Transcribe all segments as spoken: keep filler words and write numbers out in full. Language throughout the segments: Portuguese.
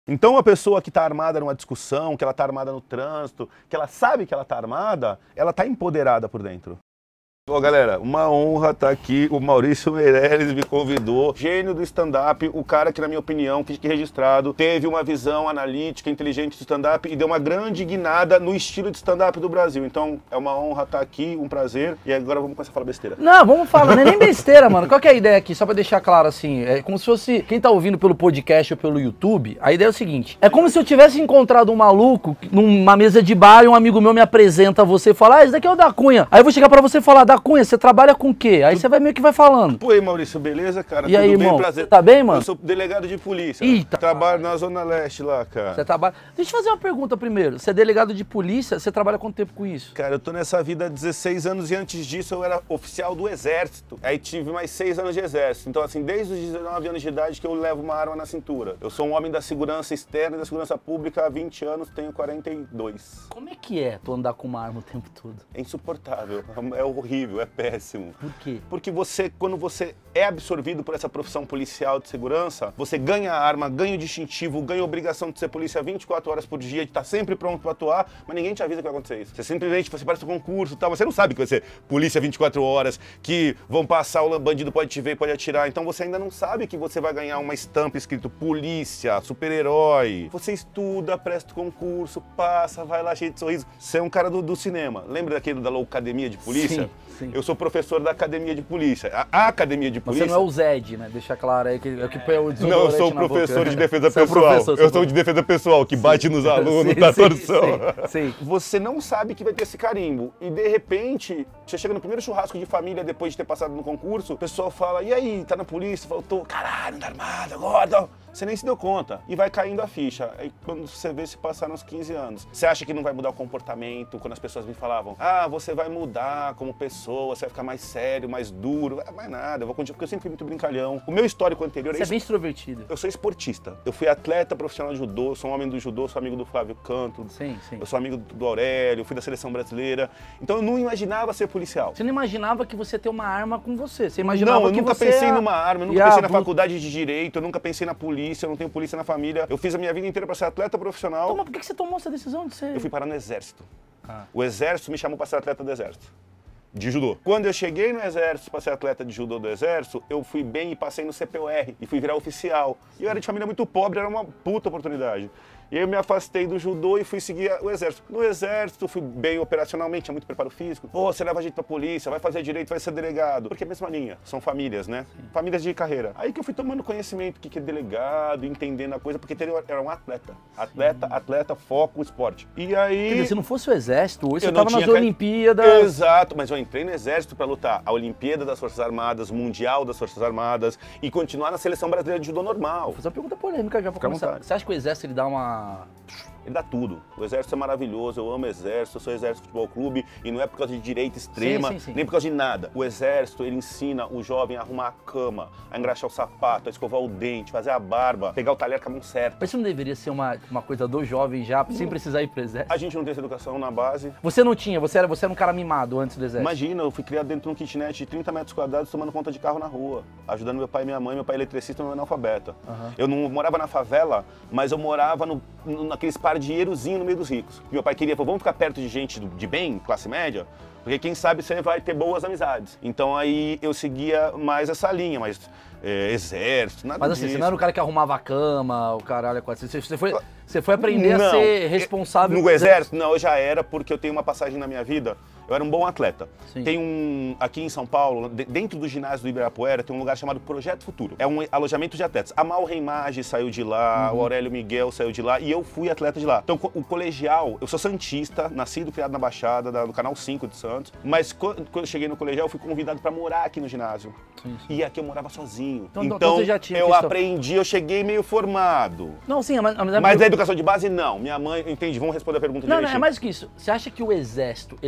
Então a pessoa que está armada numa discussão, que ela está armada no trânsito, que ela sabe que ela está armada, ela está empoderada por dentro. Bom, galera, uma honra estar aqui. O Maurício Meirelles me convidou, gênio do stand-up, o cara que, na minha opinião, que fique registrado, teve uma visão analítica, inteligente do stand-up e deu uma grande guinada no estilo de stand-up do Brasil. Então, é uma honra estar aqui, um prazer. E agora vamos começar a falar besteira. Não, vamos falar, não é nem besteira, mano. Qual que é a ideia aqui? Só pra deixar claro, assim, é como se fosse, quem tá ouvindo pelo podcast ou pelo YouTube, a ideia é o seguinte, é como se eu tivesse encontrado um maluco numa mesa de bar e um amigo meu me apresenta a você e fala, ah, esse daqui é o da Cunha. Aí eu vou chegar pra você e falar, da Cunha, você trabalha com o quê? Aí você vai meio que vai falando. Pô, aí, Maurício, beleza, cara? E aí, Tudo bem? irmão? Prazer. Tá bem, mano? Eu sou delegado de polícia. Eita. Trabalho na Zona Leste lá, cara. Você trabalha... Deixa eu fazer uma pergunta primeiro. Você é delegado de polícia, você trabalha quanto tempo com isso? Cara, eu tô nessa vida há dezesseis anos e antes disso eu era oficial do Exército. Aí tive mais seis anos de Exército. Então, assim, desde os dezenove anos de idade que eu levo uma arma na cintura. Eu sou um homem da segurança externa e da segurança pública há vinte anos, tenho quarenta e dois. Como é que é tu andar com uma arma o tempo todo? É insuportável, é horrível, é péssimo. Por quê? Porque você, quando você é absorvido por essa profissão policial de segurança, você ganha arma, ganha o distintivo, ganha a obrigação de ser polícia vinte e quatro horas por dia, de estar sempre pronto para atuar, mas ninguém te avisa que vai acontecer isso. Você simplesmente, você parece um concurso e tal, você não sabe que vai ser polícia vinte e quatro horas, que vão passar, o bandido pode te ver, pode atirar, então você ainda não sabe que você vai ganhar uma estampa escrito polícia, super-herói. Você estuda, presta o concurso, passa, vai lá cheio de sorriso. Você é um cara do, do cinema. Lembra daquele da Loucademia de Polícia? Sim, sim. Eu sou professor da Academia de Polícia. A, a Academia de Polícia... Você não é o Zed, né? Deixa claro aí que, é que põe o desodorante. Não, eu sou o professor de defesa Você é o pessoal. professor, eu sou o de defesa pessoal, que sim. bate nos alunos, sim, dá sim, torção. Sim, sim. Você não sabe que vai ter esse carimbo. E de repente, você chega no primeiro churrasco de família depois de ter passado no concurso, o pessoal fala, e aí, tá na polícia? Fala, tô, caralho, tá armado agora. Você nem se deu conta. E vai caindo a ficha. Aí quando você vê, se passaram uns quinze anos. Você acha que não vai mudar o comportamento? Quando as pessoas me falavam, ah, você vai mudar como pessoa, você vai ficar mais sério, mais duro. É mais nada, eu vou continuar, porque eu sempre fui muito brincalhão. O meu histórico anterior... Você é bem extrovertido. Eu sou esportista. Eu fui atleta profissional de judô, sou um homem do judô, sou amigo do Flávio Canto. Sim, sim. Eu sou amigo do Aurélio, fui da seleção brasileira. Então eu não imaginava ser policial. Você não imaginava que você ter uma arma com você. Você imaginava não, eu que nunca você pensei ia... numa arma, eu nunca ia... pensei na faculdade de Direito, eu nunca pensei na polícia, eu não tenho polícia na família. Eu fiz a minha vida inteira para ser atleta profissional. Então, mas por que você tomou essa decisão de ser... Eu fui parar no Exército. Ah. O Exército me chamou para ser atleta do Exército. De judô. Quando eu cheguei no Exército para ser atleta de judô do Exército, eu fui bem e passei no C P U R e fui virar oficial. E eu era de família muito pobre, era uma puta oportunidade. E aí eu me afastei do judô e fui seguir o Exército. No Exército, fui bem operacionalmente, tinha muito preparo físico. Pô, você leva a gente pra polícia, vai fazer direito, vai ser delegado. Porque é a mesma linha, são famílias, né? Sim. Famílias de carreira. Aí que eu fui tomando conhecimento do que é delegado, entendendo a coisa, porque era um atleta. Atleta, Sim. atleta, foco, esporte. E aí... Quer dizer, se não fosse o Exército, hoje eu você tava nas ca... Olimpíadas... Exato, mas eu entrei no Exército pra lutar a Olimpíada das Forças Armadas, Mundial das Forças Armadas e continuar na Seleção Brasileira de Judô normal. Vou fazer uma pergunta polêmica já pra começar. Você acha que o Exército ele dá uma... Ele dá tudo. O Exército é maravilhoso, eu amo o Exército, eu sou Exército Futebol Clube e não é por causa de direita extrema, sim, sim, sim. nem por causa de nada. O Exército, ele ensina o jovem a arrumar a cama, a engraxar o sapato, a escovar o dente, fazer a barba, pegar o talher com a mão certa. Mas isso não deveria ser uma, uma coisa do jovem já, sem precisar ir pro Exército? A gente não tem essa educação na base. Você não tinha, você era, você era um cara mimado antes do Exército? Imagina, eu fui criado dentro de um kitnet de trinta metros quadrados, tomando conta de carro na rua, ajudando meu pai e minha mãe, meu pai é eletricista e meu analfabeta. Uhum. Eu não morava na favela, mas eu morava no, no, naqueles pardierozinhos no meio dos ricos. Meu pai queria, falou, vamos ficar perto de gente de bem, classe média, porque quem sabe você vai ter boas amizades. Então aí eu seguia mais essa linha, mas é, exército, nada Mas assim, disso. você não era o cara que arrumava a cama, o caralho, você, você, foi, você foi aprender não, a ser responsável... No exército? Não, eu já era, porque eu tenho uma passagem na minha vida. Eu era um bom atleta. Sim. Tem um, aqui em São Paulo, dentro do ginásio do Ibirapuera, tem um lugar chamado Projeto Futuro. É um alojamento de atletas. A Mal Reimage saiu de lá, uhum. o Aurélio Miguel saiu de lá e eu fui atleta de lá. Então, o colegial, eu sou santista, nascido, criado na Baixada, do Canal cinco de Santos, mas quando eu cheguei no colegial, eu fui convidado para morar aqui no ginásio. Sim, sim. E aqui eu morava sozinho. Então, então, então você já tinha eu questão... aprendi, eu cheguei meio formado. Não, sim, mas... Mas, mas a educação de base, não. Minha mãe, entendi, vamos responder a pergunta Não, direitinho. não, é mais que isso. Você acha que o Exército, ele acaba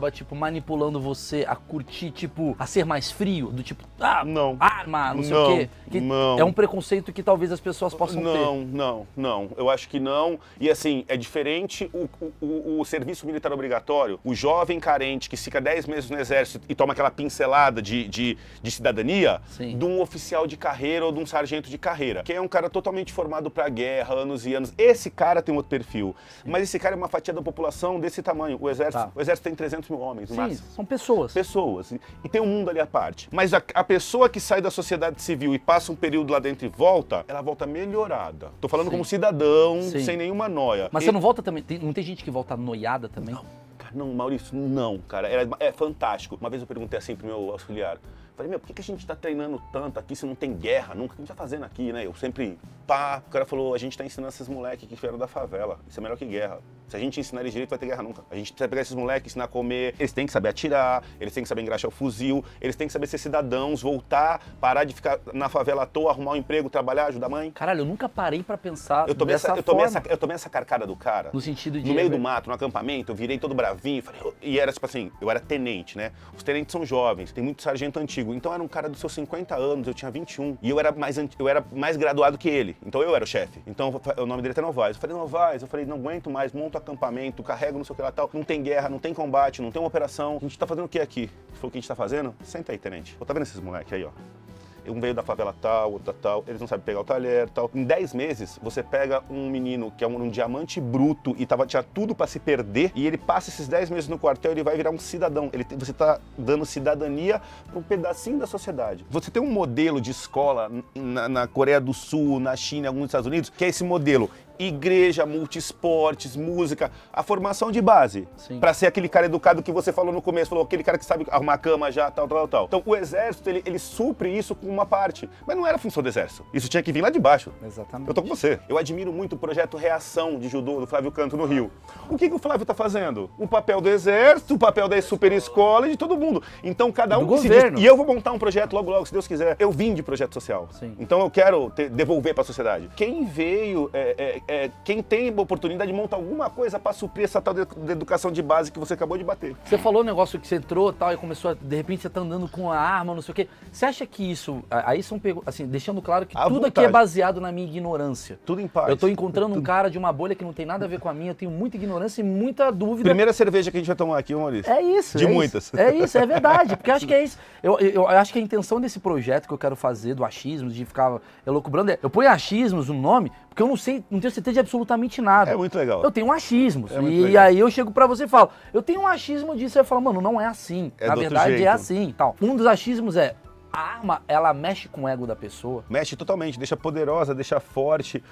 acaba, tipo, manipulando você a curtir, tipo, a ser mais frio? Do tipo, ah, não. arma, não sei não, o quê. Que não. É um preconceito que talvez as pessoas possam não, ter. Não, não, não. Eu acho que não. E assim, é diferente o, o, o, o serviço militar obrigatório, o jovem carente que fica dez meses no exército e toma aquela pincelada de, de, de cidadania, Sim. de um oficial de carreira ou de um sargento de carreira, que é um cara totalmente formado pra guerra, anos e anos. Esse cara tem outro perfil. Sim. Mas esse cara é uma fatia da população desse tamanho. O exército, tá. o exército tem trezentos mil homens, no Sim, máximo. São pessoas. Pessoas. E tem um mundo ali à parte. Mas a, a pessoa que sai da sociedade civil e passa um período lá dentro e volta, ela volta melhorada. Tô falando Sim. como cidadão, Sim. sem nenhuma noia. Mas e... você não volta também? Tem, não tem gente que volta noiada também? Não, cara, não, Maurício, não, cara. É, é fantástico. Uma vez eu perguntei assim pro meu auxiliar. Falei, meu, por que, que a gente tá treinando tanto aqui se não tem guerra nunca? O que a gente tá fazendo aqui, né? Eu sempre, pá. O cara falou, a gente tá ensinando esses moleques que vieram da favela. Isso é melhor que guerra. Se a gente ensinar eles direito, vai ter guerra nunca. A gente precisa pegar esses moleques, ensinar a comer. Eles têm que saber atirar, eles têm que saber engraxar o fuzil, eles têm que saber ser cidadãos, voltar, parar de ficar na favela à toa, arrumar um emprego, trabalhar, ajudar a mãe. Caralho, eu nunca parei pra pensar eu tomei dessa essa, eu tomei forma. Essa, eu tomei essa carcada do cara. No sentido de... No meio do mato, no acampamento, eu virei todo bravinho. Falei, e era tipo assim, eu era tenente, né? Os tenentes são jovens, tem muito sargento antigo. Então era um cara dos seus cinquenta anos, eu tinha vinte e um. E eu era mais, eu era mais graduado que ele. Então eu era o chefe. Então o nome dele é Novaes. Eu falei, Novaes, eu falei, não aguento mais, monta o acampamento, carrega não sei o que lá tal. Não tem guerra, não tem combate, não tem uma operação. A gente tá fazendo o que aqui? Ele falou, o que a gente tá fazendo? Senta aí, tenente. Pô, tá vendo esses moleques aí, ó? Um veio da favela tal, outro tal, eles não sabem pegar o talher tal. Em dez meses, você pega um menino que é um, um diamante bruto e tava, tinha tudo pra se perder, e ele passa esses dez meses no quartel e ele vai virar um cidadão. Ele, você tá dando cidadania pra um pedacinho da sociedade. Você tem um modelo de escola na, na Coreia do Sul, na China, em alguns Estados Unidos, que é esse modelo. Igreja, multiesportes, música, a formação de base. Para ser aquele cara educado que você falou no começo, falou aquele cara que sabe arrumar cama já, tal, tal, tal. Então o exército, ele, ele supre isso com uma parte, mas não era função do exército. Isso tinha que vir lá de baixo. Exatamente. Eu tô com você. Eu admiro muito o projeto Reação de Judô do Flávio Canto no Rio. O que, que o Flávio tá fazendo? O papel do exército, o papel da super escola e de todo mundo. Então cada um do se governo. diz, e eu vou montar um projeto logo, logo, se Deus quiser. Eu vim de projeto social. Sim. Então eu quero ter, devolver para a sociedade. Quem veio, é, é, É, quem tem a oportunidade de montar alguma coisa para suprir essa tal de, de educação de base que você acabou de bater. Você falou o negócio que você entrou tal, e começou a, de repente você tá andando com a arma, não sei o quê. Você acha que isso, aí são, assim, deixando claro que à tudo vontade. aqui é baseado na minha ignorância. Tudo em paz. Eu tô encontrando um cara de uma bolha que não tem nada a ver com a minha, eu tenho muita ignorância e muita dúvida. Primeira cerveja que a gente vai tomar aqui, Maurício. É isso. De é muitas. Isso, é isso, é verdade, porque eu acho que é isso. Eu, eu, eu acho que a intenção desse projeto que eu quero fazer, do achismos, de ficar elucubrando, é, eu ponho achismos no nome, porque eu não sei, não tenho certeza de absolutamente nada. É muito legal. Eu tenho um achismo. É e legal. aí eu chego pra você e falo, eu tenho um achismo disso. Aí eu falo, mano, não é assim. É Na do outro verdade jeito. é assim. Tal. Um dos achismos é, a arma, ela mexe com o ego da pessoa. Mexe totalmente, deixa poderosa, deixa forte,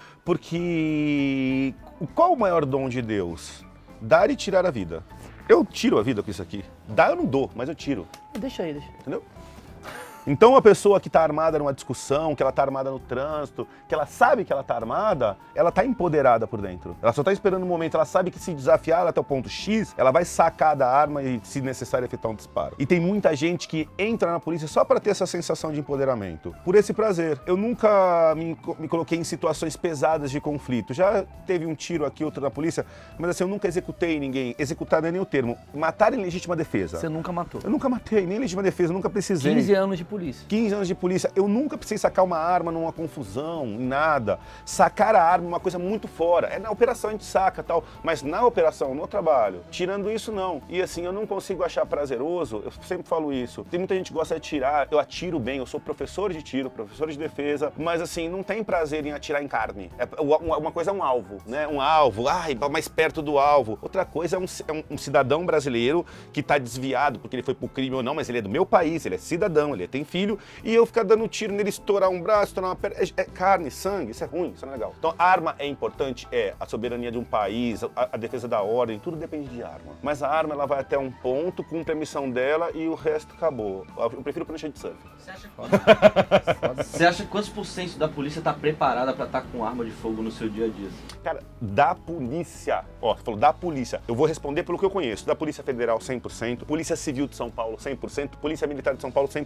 porque qual o maior dom de Deus? Dar e tirar a vida. Eu tiro a vida com isso aqui. Dar eu não dou, mas eu tiro. Deixa aí, deixa. Entendeu? Então a pessoa que está armada numa discussão, que ela está armada no trânsito, que ela sabe que ela está armada, ela está empoderada por dentro. Ela só está esperando um momento, ela sabe que se desafiar ela até o ponto X, ela vai sacar da arma e, se necessário, efetuar um disparo. E tem muita gente que entra na polícia só para ter essa sensação de empoderamento, por esse prazer. Eu nunca me, me coloquei em situações pesadas de conflito. Já teve um tiro aqui, outro na polícia, mas assim, eu nunca executei ninguém. Executar não é nem o termo. Matar em legítima defesa. Você nunca matou. Eu nunca matei, nem em legítima defesa, eu nunca precisei. quinze anos de polícia. quinze anos de polícia, eu nunca precisei sacar uma arma numa confusão, em nada. Sacar a arma é uma coisa muito fora. É na operação a gente saca tal, mas na operação, no trabalho, tirando isso não. E assim, eu não consigo achar prazeroso, eu sempre falo isso. Tem muita gente que gosta de atirar, eu atiro bem, eu sou professor de tiro, professor de defesa, mas assim, não tem prazer em atirar em carne. É, uma coisa é um alvo, né? Um alvo, ai, mais perto do alvo. Outra coisa é um, é um cidadão brasileiro que tá desviado porque ele foi pro crime ou não, mas ele é do meu país, ele é cidadão, ele tem filho, e eu ficar dando tiro nele, estourar um braço, estourar uma perna, é, é carne, sangue, isso é ruim, isso não é legal. Então, arma é importante, é, a soberania de um país, a, a defesa da ordem, tudo depende de arma. Mas a arma, ela vai até um ponto, cumpre a missão dela e o resto acabou. Eu prefiro prancha de surf. Você acha, quantos... Você acha quantos por cento da polícia tá preparada pra estar com arma de fogo no seu dia a dia? Cara, da polícia, ó, você falou da polícia, eu vou responder pelo que eu conheço, da Polícia Federal cem por cento, Polícia Civil de São Paulo cem por cento, Polícia Militar de São Paulo cem por cento.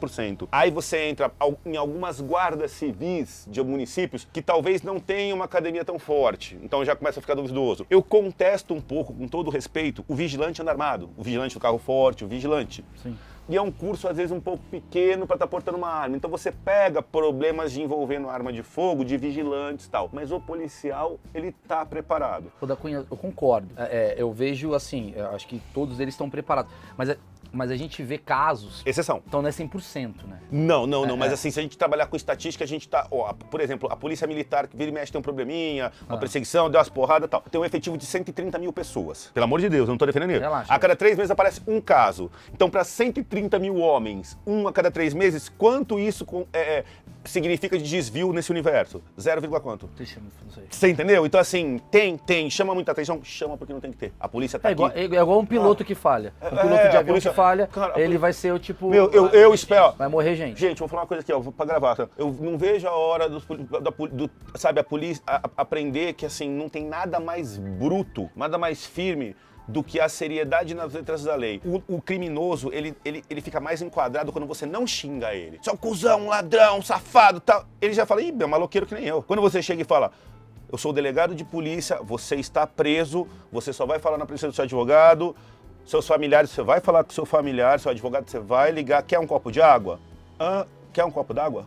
muito. Aí você entra em algumas guardas civis de municípios que talvez não tenham uma academia tão forte. Então já começa a ficar duvidoso. Eu contesto um pouco, com todo respeito, o vigilante anda armado. O vigilante do carro forte, o vigilante. Sim. E é um curso, às vezes, um pouco pequeno para estar portando uma arma. Então você pega problemas de envolvendo arma de fogo, de vigilantes e tal. Mas o policial, ele tá preparado. O da Cunha, eu concordo. É, eu vejo assim, eu acho que todos eles estão preparados. Mas, é, mas a gente vê casos... Exceção. Então não é cem por cento, né? Não, não, não. É, mas é. assim, se a gente trabalhar com estatística, a gente tá... Ó, por exemplo, a polícia militar que vira e mexe tem um probleminha, uma Ah. perseguição, deu umas porradas e tal. Tem um efetivo de cento e trinta mil pessoas. Pelo amor de Deus, eu não tô defendendo ele. Relaxa. A cada três meses aparece um caso. Então, para cento e trinta mil homens, um a cada três meses, quanto isso com, é, é, significa de desvio nesse universo? Zero vírgula quanto? Deixa eu não sei. Você entendeu? Então, assim, tem, tem. Chama muita atenção? Chama porque não tem que ter. A polícia tá É igual, aqui. é igual um piloto que falha. Um É, piloto é, de a avião polícia- que falha, Cara, a ele poli- vai ser o tipo... Meu, eu, eu espero... ó, Vai morrer gente. Gente, vou falar uma coisa aqui, ó, vou pra gravar. Tá? Eu não vejo a hora dos, poli- da, poli- do, sabe, a polícia a- a- aprender que, assim, não tem nada mais bruto, nada mais firme do que a seriedade nas letras da lei. O, o criminoso, ele, ele, ele fica mais enquadrado quando você não xinga ele. Você é um cuzão, um ladrão, um safado, tal. Ele já fala, ih, é um maloqueiro que nem eu. Quando você chega e fala, eu sou o delegado de polícia, você está preso, você só vai falar na presença do seu advogado, seus familiares, você vai falar com seu familiar, seu advogado, você vai ligar, quer um copo de água? Hã? Quer um copo d'água?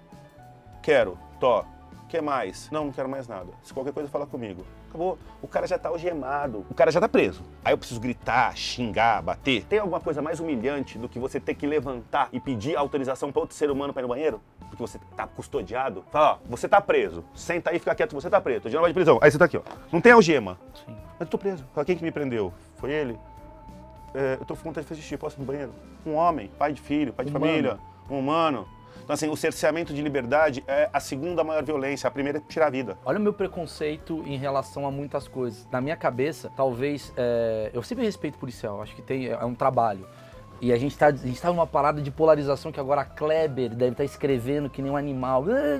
Quero. Tó. Quer mais? Não, não quero mais nada. Se qualquer coisa, fala comigo. Acabou. O cara já tá algemado. O cara já tá preso. Aí eu preciso gritar, xingar, bater. Tem alguma coisa mais humilhante do que você ter que levantar e pedir autorização para outro ser humano para ir no banheiro? Porque você tá custodiado? Fala, ó, você tá preso. Senta aí e fica quieto, você tá preso. Tô de nova de prisão. Aí você tá aqui, ó. Não tem algema. Sim. Mas eu tô preso. Fala, quem que me prendeu? Foi ele? É, eu tô com vontade de fazer xixi, posso ir no banheiro? Um homem, pai de filho, pai de Humano. família, um humano. Então, assim, o cerceamento de liberdade é a segunda maior violência. A primeira é tirar a vida. Olha o meu preconceito em relação a muitas coisas. Na minha cabeça, talvez... é, eu sempre respeito policial, acho que tem, é um trabalho. E a gente, tá, a gente tá numa parada de polarização que agora a Kleber deve estar escrevendo que nem um animal.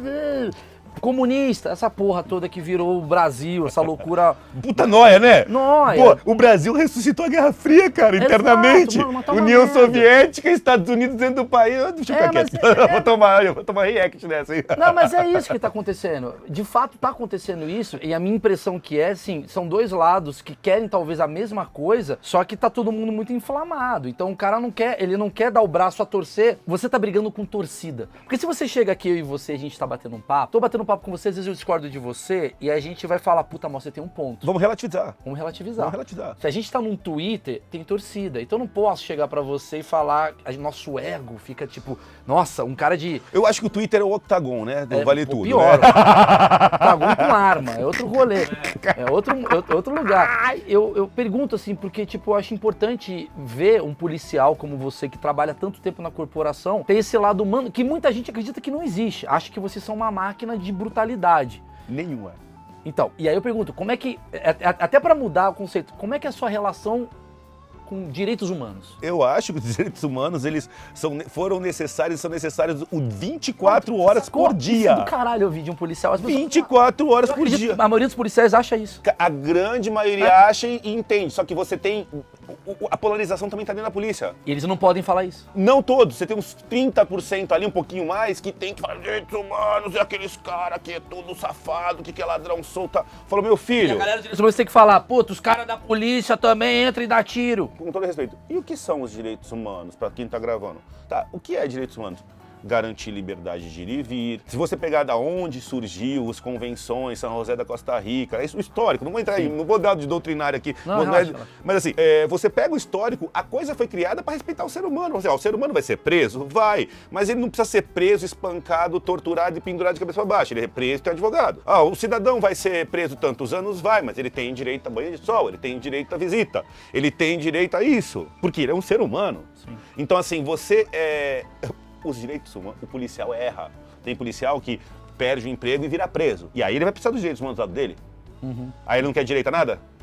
Comunista, essa porra toda que virou o Brasil, essa loucura... Puta nóia, né? Nóia. Pô, o Brasil ressuscitou a Guerra Fria, cara, Exato, internamente. mano, mas tá uma União merda. Soviética, Estados Unidos dentro do país. Deixa eu É, ficar mas quieto. é- Eu vou tomar, eu vou tomar react nessa aí. Não, mas é isso que tá acontecendo. De fato tá acontecendo isso, e a minha impressão que é, assim, são dois lados que querem talvez a mesma coisa, só que tá todo mundo muito inflamado. Então o cara não quer, ele não quer dar o braço a torcer. Você tá brigando com torcida. Porque se você chega aqui, eu e você, a gente tá batendo um papo, tô batendo um papo com você, às vezes eu discordo de você, e a gente vai falar, puta, mas você tem um ponto. Vamos relativizar. Vamos relativizar. Vamos relativizar. Se a gente tá num Twitter, tem torcida. Então eu não posso chegar pra você e falar, a- nosso ego fica tipo, nossa, um cara de... Eu acho que o Twitter é o octagon, né? Do É, Vale pô, Tudo. pior. Né? Octagon com arma, é outro rolê. É outro, é outro lugar. Eu, eu pergunto assim, porque tipo, eu acho importante ver um policial como você, que trabalha tanto tempo na corporação, ter esse lado humano, que muita gente acredita que não existe. Acha que vocês são uma máquina de brutalidade. Nenhuma. Então, e aí eu pergunto, como é que, a- a- até pra mudar o conceito, como é que é a sua relação com direitos humanos? Eu acho que os direitos humanos, eles são, foram necessários, são necessários o vinte e quatro horas por Isso dia. é do caralho eu vi de um policial. As pessoas- vinte e quatro horas Eu por acredito dia. que a maioria dos policiais acha isso. A grande maioria É. acha e entende, só que você tem... o- o- A polarização também tá dentro da polícia. E eles não podem falar isso. Não todos, você tem uns trinta por cento ali, um pouquinho mais, que tem que falar direitos humanos, e aqueles caras que é tudo safado, que, que é ladrão solta. Falou, meu E a filho, galera direito Você tem que falar, puta, os caras da polícia também entram e dá tiro. com todo respeito, e o que são os direitos humanos, pra quem tá gravando? Tá, o que é direitos humanos? Garantir liberdade de ir e vir. Se você pegar da onde surgiu as convenções, São José da Costa Rica, é isso histórico, não vou entrar aí, não vou dar de doutrinário aqui. Não, vou- relaxa, mas, relaxa. mas assim, é, você pega o histórico, a coisa foi criada para respeitar o ser humano. Você, ó, o ser humano vai ser preso? Vai. Mas ele não precisa ser preso, espancado, torturado e pendurado de cabeça para baixo. Ele é preso e tem advogado. Ah, o cidadão vai ser preso tantos anos? Vai, mas ele tem direito a banho de sol, ele tem direito à visita, ele tem direito a isso, porque ele é um ser humano. Sim. Então, assim, você é... Os direitos humanos, o policial erra. Tem policial que perde o emprego e vira preso. E aí ele vai precisar dos direitos humanos do lado dele. Uhum. Aí ele não quer direito a nada?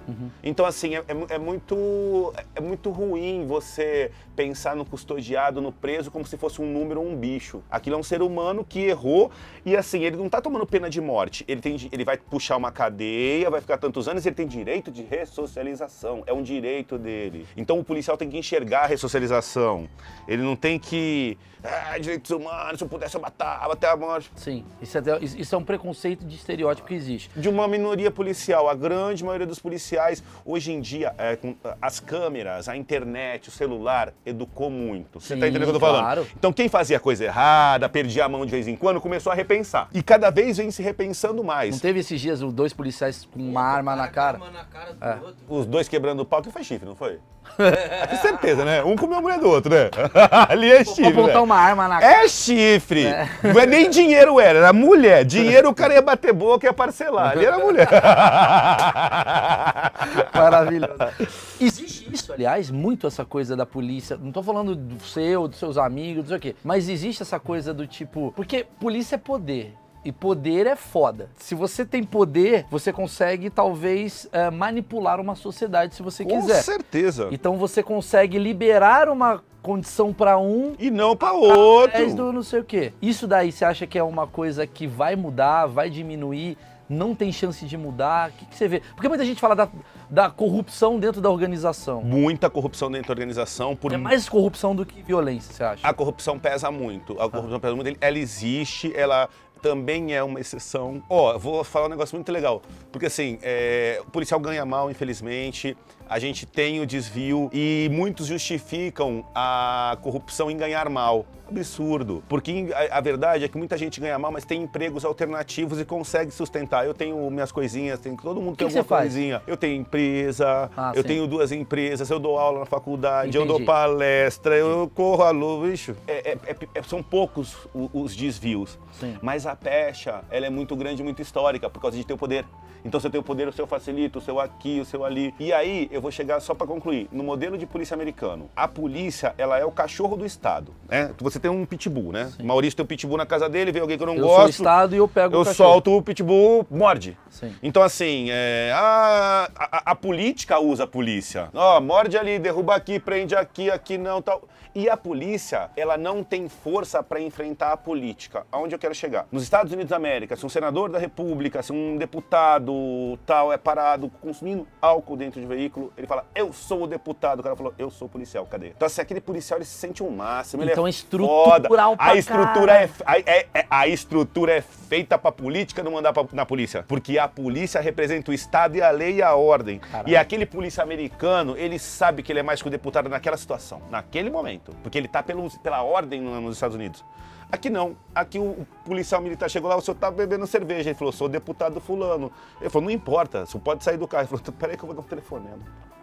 Uhum. Então, assim, é, é, é, muito, é muito ruim você pensar no custodiado, no preso, como se fosse um número ou um bicho. Aquilo é um ser humano que errou e, assim, ele não tá tomando pena de morte. Ele, tem, ele vai puxar uma cadeia, vai ficar tantos anos e ele tem direito de ressocialização. É um direito dele. Então, o policial tem que enxergar a ressocialização. Ele não tem que... Ah, direitos humanos, se eu pudesse eu matava até a morte. Sim, isso é, isso é um preconceito de estereótipo que existe. De uma minoria policial. A grande maioria dos policiais, hoje em dia, é, com as câmeras, a internet, o celular, educou muito. Você tá entendendo o que eu tô falando? Claro. Então quem fazia coisa errada, perdia a mão de vez em quando, começou a repensar. E cada vez vem se repensando mais. Não teve esses dias os dois policiais com uma arma na cara? Arma na cara do É. outro. Os dois quebrando o pau, que foi chifre, não foi? Com certeza, né? Um comeu a mulher do outro, né? Ali é chifre, Apontar né? uma arma na cara. É chifre! Não é nem dinheiro era, era mulher. Dinheiro o cara ia bater boca e ia parcelar. Ali era mulher. Maravilhoso. Existe isso, aliás, muito essa coisa da polícia. Não tô falando do seu, dos seus amigos, não sei o quê. Mas existe essa coisa do tipo... Porque polícia é poder. E poder é foda. Se você tem poder, você consegue, talvez, é, manipular uma sociedade se você quiser. Com certeza. Então você consegue liberar uma condição pra um E não pra outro. através do não sei o quê. Isso daí, você acha que é uma coisa que vai mudar, vai diminuir, não tem chance de mudar? O que, que você vê? Porque muita gente fala da, da corrupção dentro da organização. Muita corrupção dentro da organização. Por... É mais corrupção do que violência, você acha? A corrupção pesa muito. A corrupção pesa muito. Ela existe, ela também é uma exceção. Ó, oh, vou falar um negócio muito legal. Porque assim, é, o policial ganha mal, infelizmente. A gente tem o desvio e muitos justificam a corrupção em ganhar mal. Absurdo. Porque a, a verdade é que muita gente ganha mal, mas tem empregos alternativos e consegue sustentar. Eu tenho minhas coisinhas, tem, todo mundo tem que alguma você faz? coisinha. Eu tenho empresa, Ah, eu sim. tenho duas empresas, eu dou aula na faculdade, eu Entendi. dou palestra, eu corro a luz, bicho. É, é, é, são poucos os, os desvios. Sim. Mas a pecha, ela é muito grande, muito histórica, por causa de ter o poder. Então, se eu tenho o poder, o seu facilita, o seu aqui, o seu ali. E aí, eu vou chegar só para concluir. No modelo de polícia americano, a polícia, ela é o cachorro do Estado, né? Você tem um pitbull, né? Sim. O Maurício tem um pitbull na casa dele, vem alguém que eu não Eu gosto. sou o Estado e eu pego Eu o cachorro. solto o pitbull, morde. Sim. Então, assim, é, a, a, a política usa a polícia. Ó, morde ali, derruba aqui, prende aqui, aqui não, tal. E a polícia, ela não tem força para enfrentar a política. Aonde eu quero chegar? Nos Estados Unidos da América, se um senador da República, se um deputado tal é parado consumindo álcool dentro de veículo, ele fala, eu sou o deputado. O cara falou, eu sou o policial, cadê? Então, assim, aquele policial, ele se sente um máximo, ele Então é é estrutural foda. pra A estrutura é, caralho. a, é, é- a estrutura é feita pra política, não mandar pra, na polícia. Porque a polícia representa o Estado e a lei e a ordem. Caralho. E aquele polícia americano, ele sabe que ele é mais que o deputado naquela situação, naquele momento. Porque ele tá pelo, pela ordem no- nos Estados Unidos. Aqui não. Aqui o, o policial militar chegou lá, o senhor tá bebendo cerveja. Ele falou, sou deputado fulano. Ele falou, não importa, o senhor pode sair do carro. Ele falou, peraí que eu vou dar um telefonema.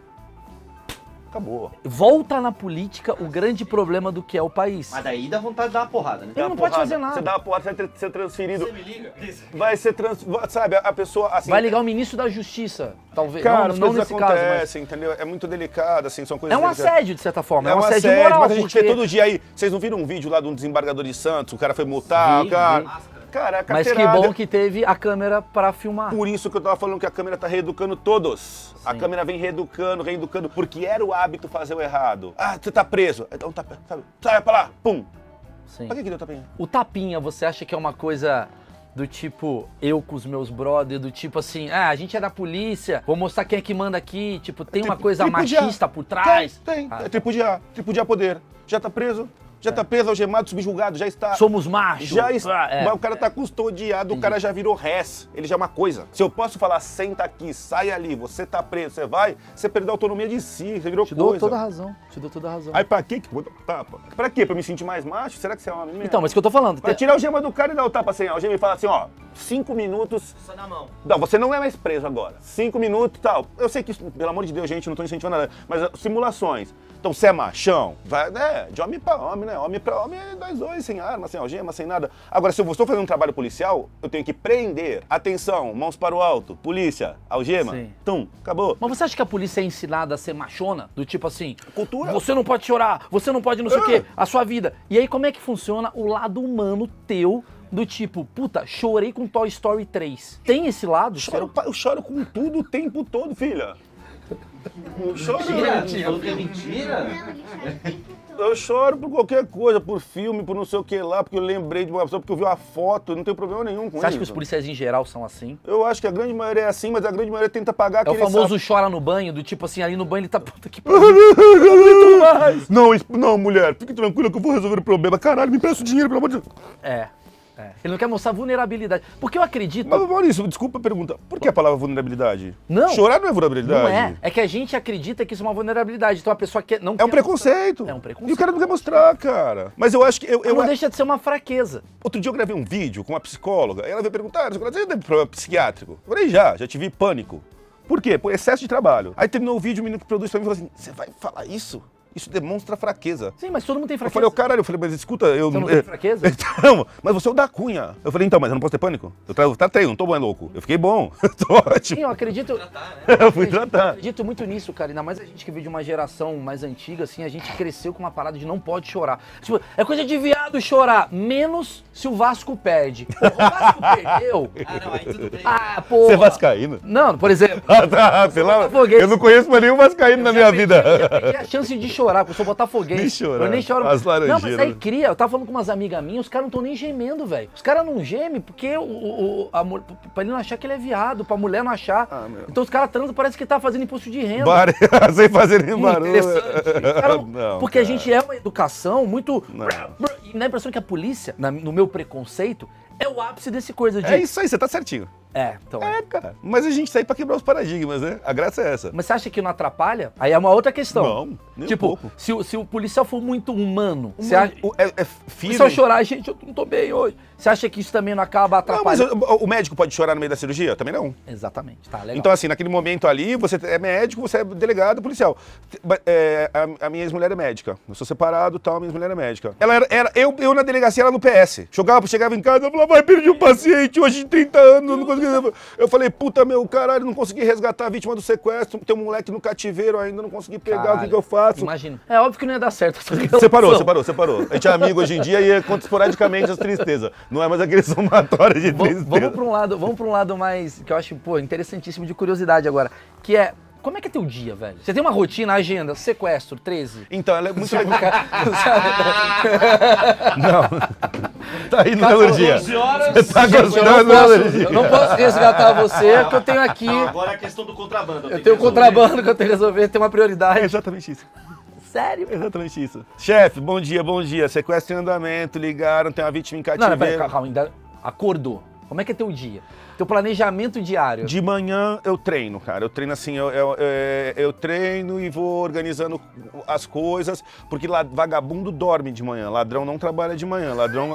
Acabou. Volta na política o grande problema do que é o país. Mas daí dá vontade de dar uma porrada, né? Ele não pode fazer nada. Você dá uma porrada, você vai ter- ser transferido. Você me liga? Isso. Vai ser trans... Sabe, a pessoa assim... Vai ligar o ministro da Justiça, talvez. Cara, não as não coisas nesse caso, mas... acontecem, entendeu? É muito delicado, assim, são coisas É um delicadas. assédio, de certa forma. É, É um um assédio, assédio, moral, mas a gente porque... vê todo dia aí. Vocês não viram um vídeo lá de um desembargador de Santos? O cara foi multar, Vi, o cara... vi. Cara, a Mas que carteirada. bom que teve a câmera pra filmar. Por isso que eu tava falando que a câmera tá reeducando todos. A Sim. câmera vem reeducando, reeducando, porque era o hábito fazer o errado. Ah, você tá preso. Então tá, sabe? Sai pra lá, pum. Sim. Pra que que deu tapinha? O tapinha, você acha que é uma coisa do tipo, eu com os meus brothers, do tipo assim, ah, a gente é da polícia, vou mostrar quem é que manda aqui, tipo, tem uma Tri- coisa tripudiar. machista por trás? Tem, tem. Ah, É tripudiar, tripudiar poder. Já tá preso, já tá preso, algemado, subjugado, já está... Somos machos. Já está, Ah, é. mas o cara tá custodiado, o cara já virou res, ele já é uma coisa. Se eu posso falar, senta aqui, sai ali, você tá preso, você vai, você perdeu a autonomia de si, você virou Te dou coisa. toda a razão, te dou toda a razão. Aí pra quê que vou dar um tapa? Pra quê? Pra me sentir mais macho? Será que você é homem mesmo? Então, mas o que eu tô falando, Pra te- tirar o gema do cara e dar o tapa sem algema e falar assim, ó, cinco minutos... Só na mão. Não, você não é mais preso agora. Cinco minutos e tal. Eu sei que, isso, pelo amor de Deus, gente, não tô incentivando nada, mas uh, simulações. Então, você é machão, vai, né, de homem pra homem, né? Homem pra homem é nós dois, sem arma, sem algema, sem nada. Agora, se eu estou fazendo um trabalho policial, eu tenho que prender. Atenção, mãos para o alto, polícia, algema, Sim. tum, acabou. Mas você acha que a polícia é ensinada a ser machona? Do tipo assim, Cultura. você não pode chorar, você não pode não sei o quê, a sua vida. E aí como é que funciona o lado humano teu do tipo, puta, chorei com Toy Story três. Tem esse lado? Eu choro, pa- eu choro com tudo o tempo todo, filha. Eu choro, Mentira, você falou que é mentira? eu choro por qualquer coisa, por filme, por não sei o que lá, porque eu lembrei de uma pessoa, porque eu vi uma foto, não tenho problema nenhum com isso. Você acha que os policiais em geral são assim? Eu acho que a grande maioria é assim, mas a grande maioria tenta pagar É o aquele famoso sapo. chora no banho, do tipo assim, ali no banho ele tá puta que pariu. Não, isso- não, mulher, fique tranquila que eu vou resolver o problema. Caralho, me empresta o dinheiro, pelo amor de Deus. É, é. Ele não quer mostrar vulnerabilidade. Porque eu acredito... Mas, Maurício, desculpa a pergunta. Por que a palavra vulnerabilidade? Não. Chorar não é vulnerabilidade? Não é. É que a gente acredita que isso é uma vulnerabilidade. Então a pessoa quer, não É quer um preconceito. mostrar. É um preconceito. E o cara não quer mostrar, cara. Mas eu acho que... Eu, eu, Não deixa de ser uma fraqueza. Outro dia eu gravei um vídeo com uma psicóloga. Ela veio perguntar, você já teve problema psiquiátrico? Eu falei, já, já tive pânico. Por quê? Por excesso de trabalho. Aí terminou o vídeo, o menino que produz pra mim falou assim, você vai falar isso? Isso demonstra fraqueza. Sim, mas todo mundo tem Eu fraqueza. falei, ô caralho, eu falei, mas escuta, eu... Você não tem fraqueza? Então, mas você é o da Cunha. Eu falei, então, mas eu não posso ter pânico? Eu tra- tratei, não tô bom, é louco. Eu fiquei bom, tô Sim, ótimo. eu acredito... Eu fui Eu tratar. acredito muito nisso, cara. Ainda mais a gente que veio de uma geração mais antiga, assim, a gente cresceu com uma parada de não pode chorar. Tipo, é coisa de viado chorar, menos se o Vasco perde. Porra, o Vasco perdeu. Ah, não, aí tudo bem. Ah, porra. Você é vascaíno? Não, por exemplo... Ah, tá, pelo amor- botafoguense. eu não conheço mais nenhum vascaíno na minha Já perdi- vida. já perdi a chance de chorar, porque eu sou botafoguense. Nem chorar. Eu nem choro. As Não, mas laranjeiras. aí cria, eu tava falando com umas amigas minhas, os caras não estão nem gemendo, velho. Os caras não gemem porque o, o, o- a, mu- pra ele não achar que ele é viado, pra mulher não achar. Ah, meu. Então os caras transam, parece que tá fazendo imposto de renda. Bar... Sem fazer nem barulho. Interessante. Os caras- Não, porque a cara. gente é uma educação muito... Não. E dá a impressão que a polícia, na- no meu preconceito, é o ápice desse coisa de... É isso aí, você tá certinho. É, então... É, cara. Mas a gente tá aí pra quebrar os paradigmas, né? A graça é essa. Mas você acha que não atrapalha? Aí é uma outra questão. Não, nem um Tipo, pouco. se, o- se o policial for muito humano, você acha... O- É, é Se firme. eu chorar, gente, eu não tô bem hoje. Você acha que isso também não acaba Não, mas atrapalhando? o, o médico pode chorar no meio da cirurgia? Também não. Exatamente, tá legal. Então, assim, naquele momento ali, você é médico, você é delegado policial. É, a, a minha ex-mulher é médica. Eu sou separado e tal, a minha ex-mulher é médica. Ela era, era eu, eu na delegacia, ela no P S. Chegava, chegava em casa, eu falava, vai, perdi um paciente hoje de trinta anos, não consegui. Eu falei, puta, meu, caralho, não consegui resgatar a vítima do sequestro, tem um moleque no cativeiro ainda, não consegui pegar, o que, Caralho, que eu faço? Imagina. É óbvio que não ia dar certo essa relação. Separou, separou, separou. A gente é amigo hoje em dia e conta esporadicamente as tristezas. Não é mais aquele somatório de Vamos, tristeza. vamos para um lado, vamos para um lado mais que eu acho, pô, interessantíssimo de curiosidade agora, que é como é que é teu dia, velho? Você tem uma rotina, agenda, sequestro, treze? Então, ela é muito legal. Não. Tá indo na alergia. doze horas. Você tá Eu não, gostando da posso, alergia. eu não posso resgatar você, porque eu tenho aqui, Não, agora é a questão do contrabando. eu tenho contrabando que eu tenho que resolver, tem uma É prioridade. exatamente isso. Sério? É exatamente isso. Chefe, bom dia, bom dia. Sequestro em andamento, ligaram, tem uma vítima em Não, não, peraí, cativeiro. calma, calma, ainda acordou. Como é que é teu dia? Teu planejamento diário. De manhã eu treino, cara. Eu treino assim, eu, eu, eu- eu treino e vou organizando as coisas, porque lá, vagabundo dorme de manhã, ladrão não trabalha de manhã, ladrão...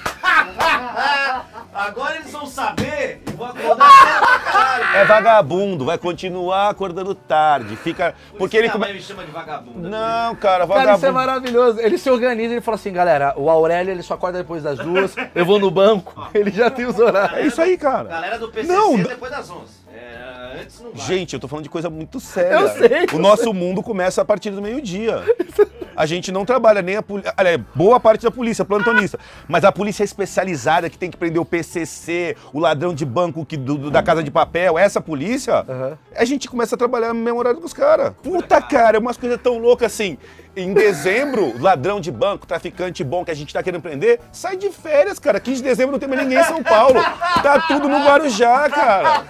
Agora eles vão saber e vão acordar cedo pra caralho. É vagabundo, vai continuar acordando tarde, fica... Por Porque isso ele que a come... mãe me chama de vagabunda. Não, cara, Cara, isso é vagabundo... maravilhoso. Ele se organiza, ele fala assim, galera, o Aurélio ele só acorda depois das duas, eu vou no banco, ele já tem os horários. É isso aí, cara. Galera do P C C Não, não- depois das onze. É, antes não vai. Gente, eu tô falando de coisa muito séria. Eu sei, O eu nosso mundo começa a partir do meio-dia. A gente não trabalha nem a polícia. Boa parte da polícia, plantonista. Mas a polícia especializada que tem que prender o P C C, o ladrão de banco que, do, do- da casa de papel, essa polícia, Uhum. a gente começa a trabalhar no mesmo horário dos caras. Puta, cara, é umas coisas tão loucas assim. Em dezembro, ladrão de banco, traficante bom que a gente tá querendo prender, sai de férias, cara. quinze de dezembro não tem mais ninguém em São Paulo. Tá tudo no Guarujá, cara.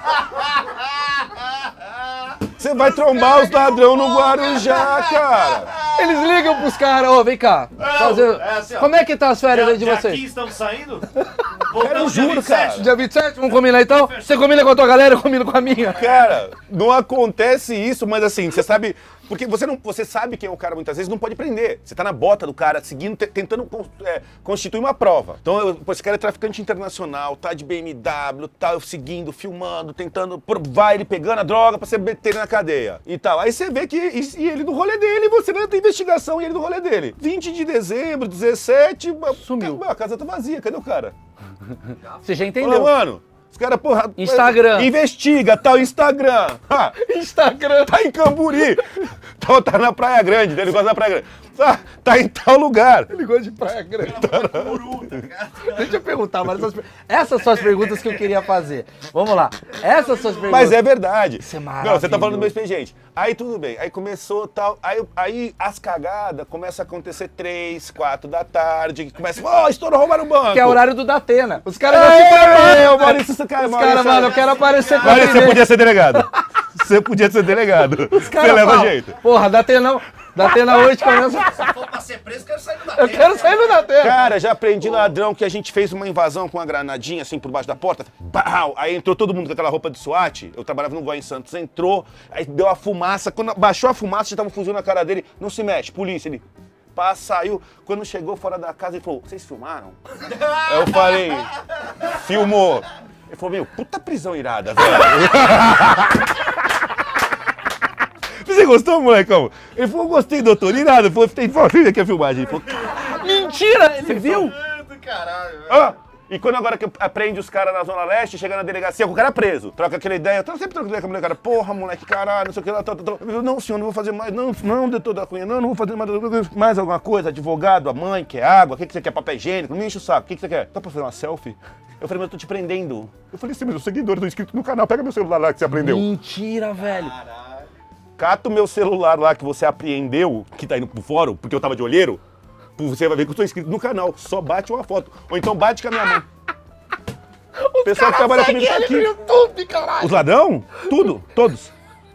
Você vai trombar os ladrão no Guarujá, cara. Eles ligam pros caras, ô, vem cá. fazer- é assim, ó. Como é que tá as férias aí de Dia vocês? quinze estamos saindo? Eu Voltamos dia juro, vinte e sete? cara. Dia vinte e sete, vamos combinar então? Você combina com a tua galera, eu combino com a minha. Cara, não acontece isso, mas assim, você sabe. Porque você não, você sabe quem é o cara muitas vezes, não pode prender. Você tá na bota do cara, seguindo, te- tentando con- é, constituir uma prova. Então, eu, pô, esse cara é traficante internacional, tá de B M W, tá eu seguindo, filmando, tentando provar ele pegando a droga pra você meter ele na cadeia e tal. Aí você vê que e, e ele no rolê dele, você não tem investigação e ele no rolê dele. vinte de dezembro, dezessete, Sumiu. A, a casa tá vazia, cadê o cara? Você já Fala, entendeu. mano, os caras, porra. Instagram. Investiga, tal, Instagram. Ha, Instagram. tá em Camburi. Então tá na Praia Grande, ele gosta da Praia Grande. Tá, tá em tal lugar. Ele gosta de Praia Grande. Deixa eu perguntar, mas essas, essas são as perguntas que eu queria fazer. Vamos lá. Essas são as perguntas. Mas é verdade. Isso é Não, você tá falando do meu maravilhoso. expediente. Aí tudo bem, aí começou tal, aí, aí as cagadas começam a acontecer três, quatro da tarde, que começa, ó, oh, estourou, roubaram o banco. Que é o horário do Datena. Os caras vão se É, preparar. o Maurício, esse cara, Os Maurício, caras, mano, eu quero aparecer com Maurício, você ele. podia ser delegado. Você podia ser delegado. Os Você caras leva falam, jeito. Porra, Datena, Datena hoje começa... Se for pra ser preso, quero sair do Eu quero sair no Datena. Cara, já aprendi ladrão que a gente fez uma invasão com uma granadinha assim por baixo da porta. Bau! Aí entrou todo mundo com aquela roupa de SWAT. Eu trabalhava no Góis em Santos. Entrou, aí deu a fumaça. Quando baixou a fumaça, já tava um fuzil na cara dele. Não se mexe, polícia. Ele pá, saiu. Quando chegou fora da casa, ele falou: vocês filmaram? Aí eu falei: filmou. Ele falou: meu, puta prisão irada, velho. Você gostou, molecão? Ele falou: gostei, doutor, irado. Ele falou: tem filha aqui a filmagem. Ele falou: Mentira, ele viu? Do caralho, velho. ah! E quando agora que aprende os caras na Zona Leste, chega na delegacia com o cara preso, troca aquela ideia, eu sempre troco ideia com a mulher, cara, porra, moleque, caralho, não sei o que lá, tal, tal, tal. Eu, não, senhor, não vou fazer mais, não, não, doutor da Cunha, não, não vou fazer mais, mais alguma coisa, advogado, a mãe, quer água, o que, que você quer, papel higiênico, não me enche o saco, o que, que você quer? Dá pra fazer uma selfie? Eu falei: mas eu tô te prendendo. Eu falei: sim, mas os seguidores estão inscritos no canal, pega meu celular lá que você aprendeu. Mentira, velho. Cata o meu celular lá que você apreendeu, que tá indo pro fórum, porque eu tava de olheiro, você vai ver que eu tô inscrito no canal, só bate uma foto, ou então bate com a minha mão. O pessoal que trabalha comigo tá aqui. YouTube, caralho. Os ladrão? Tudo, todos.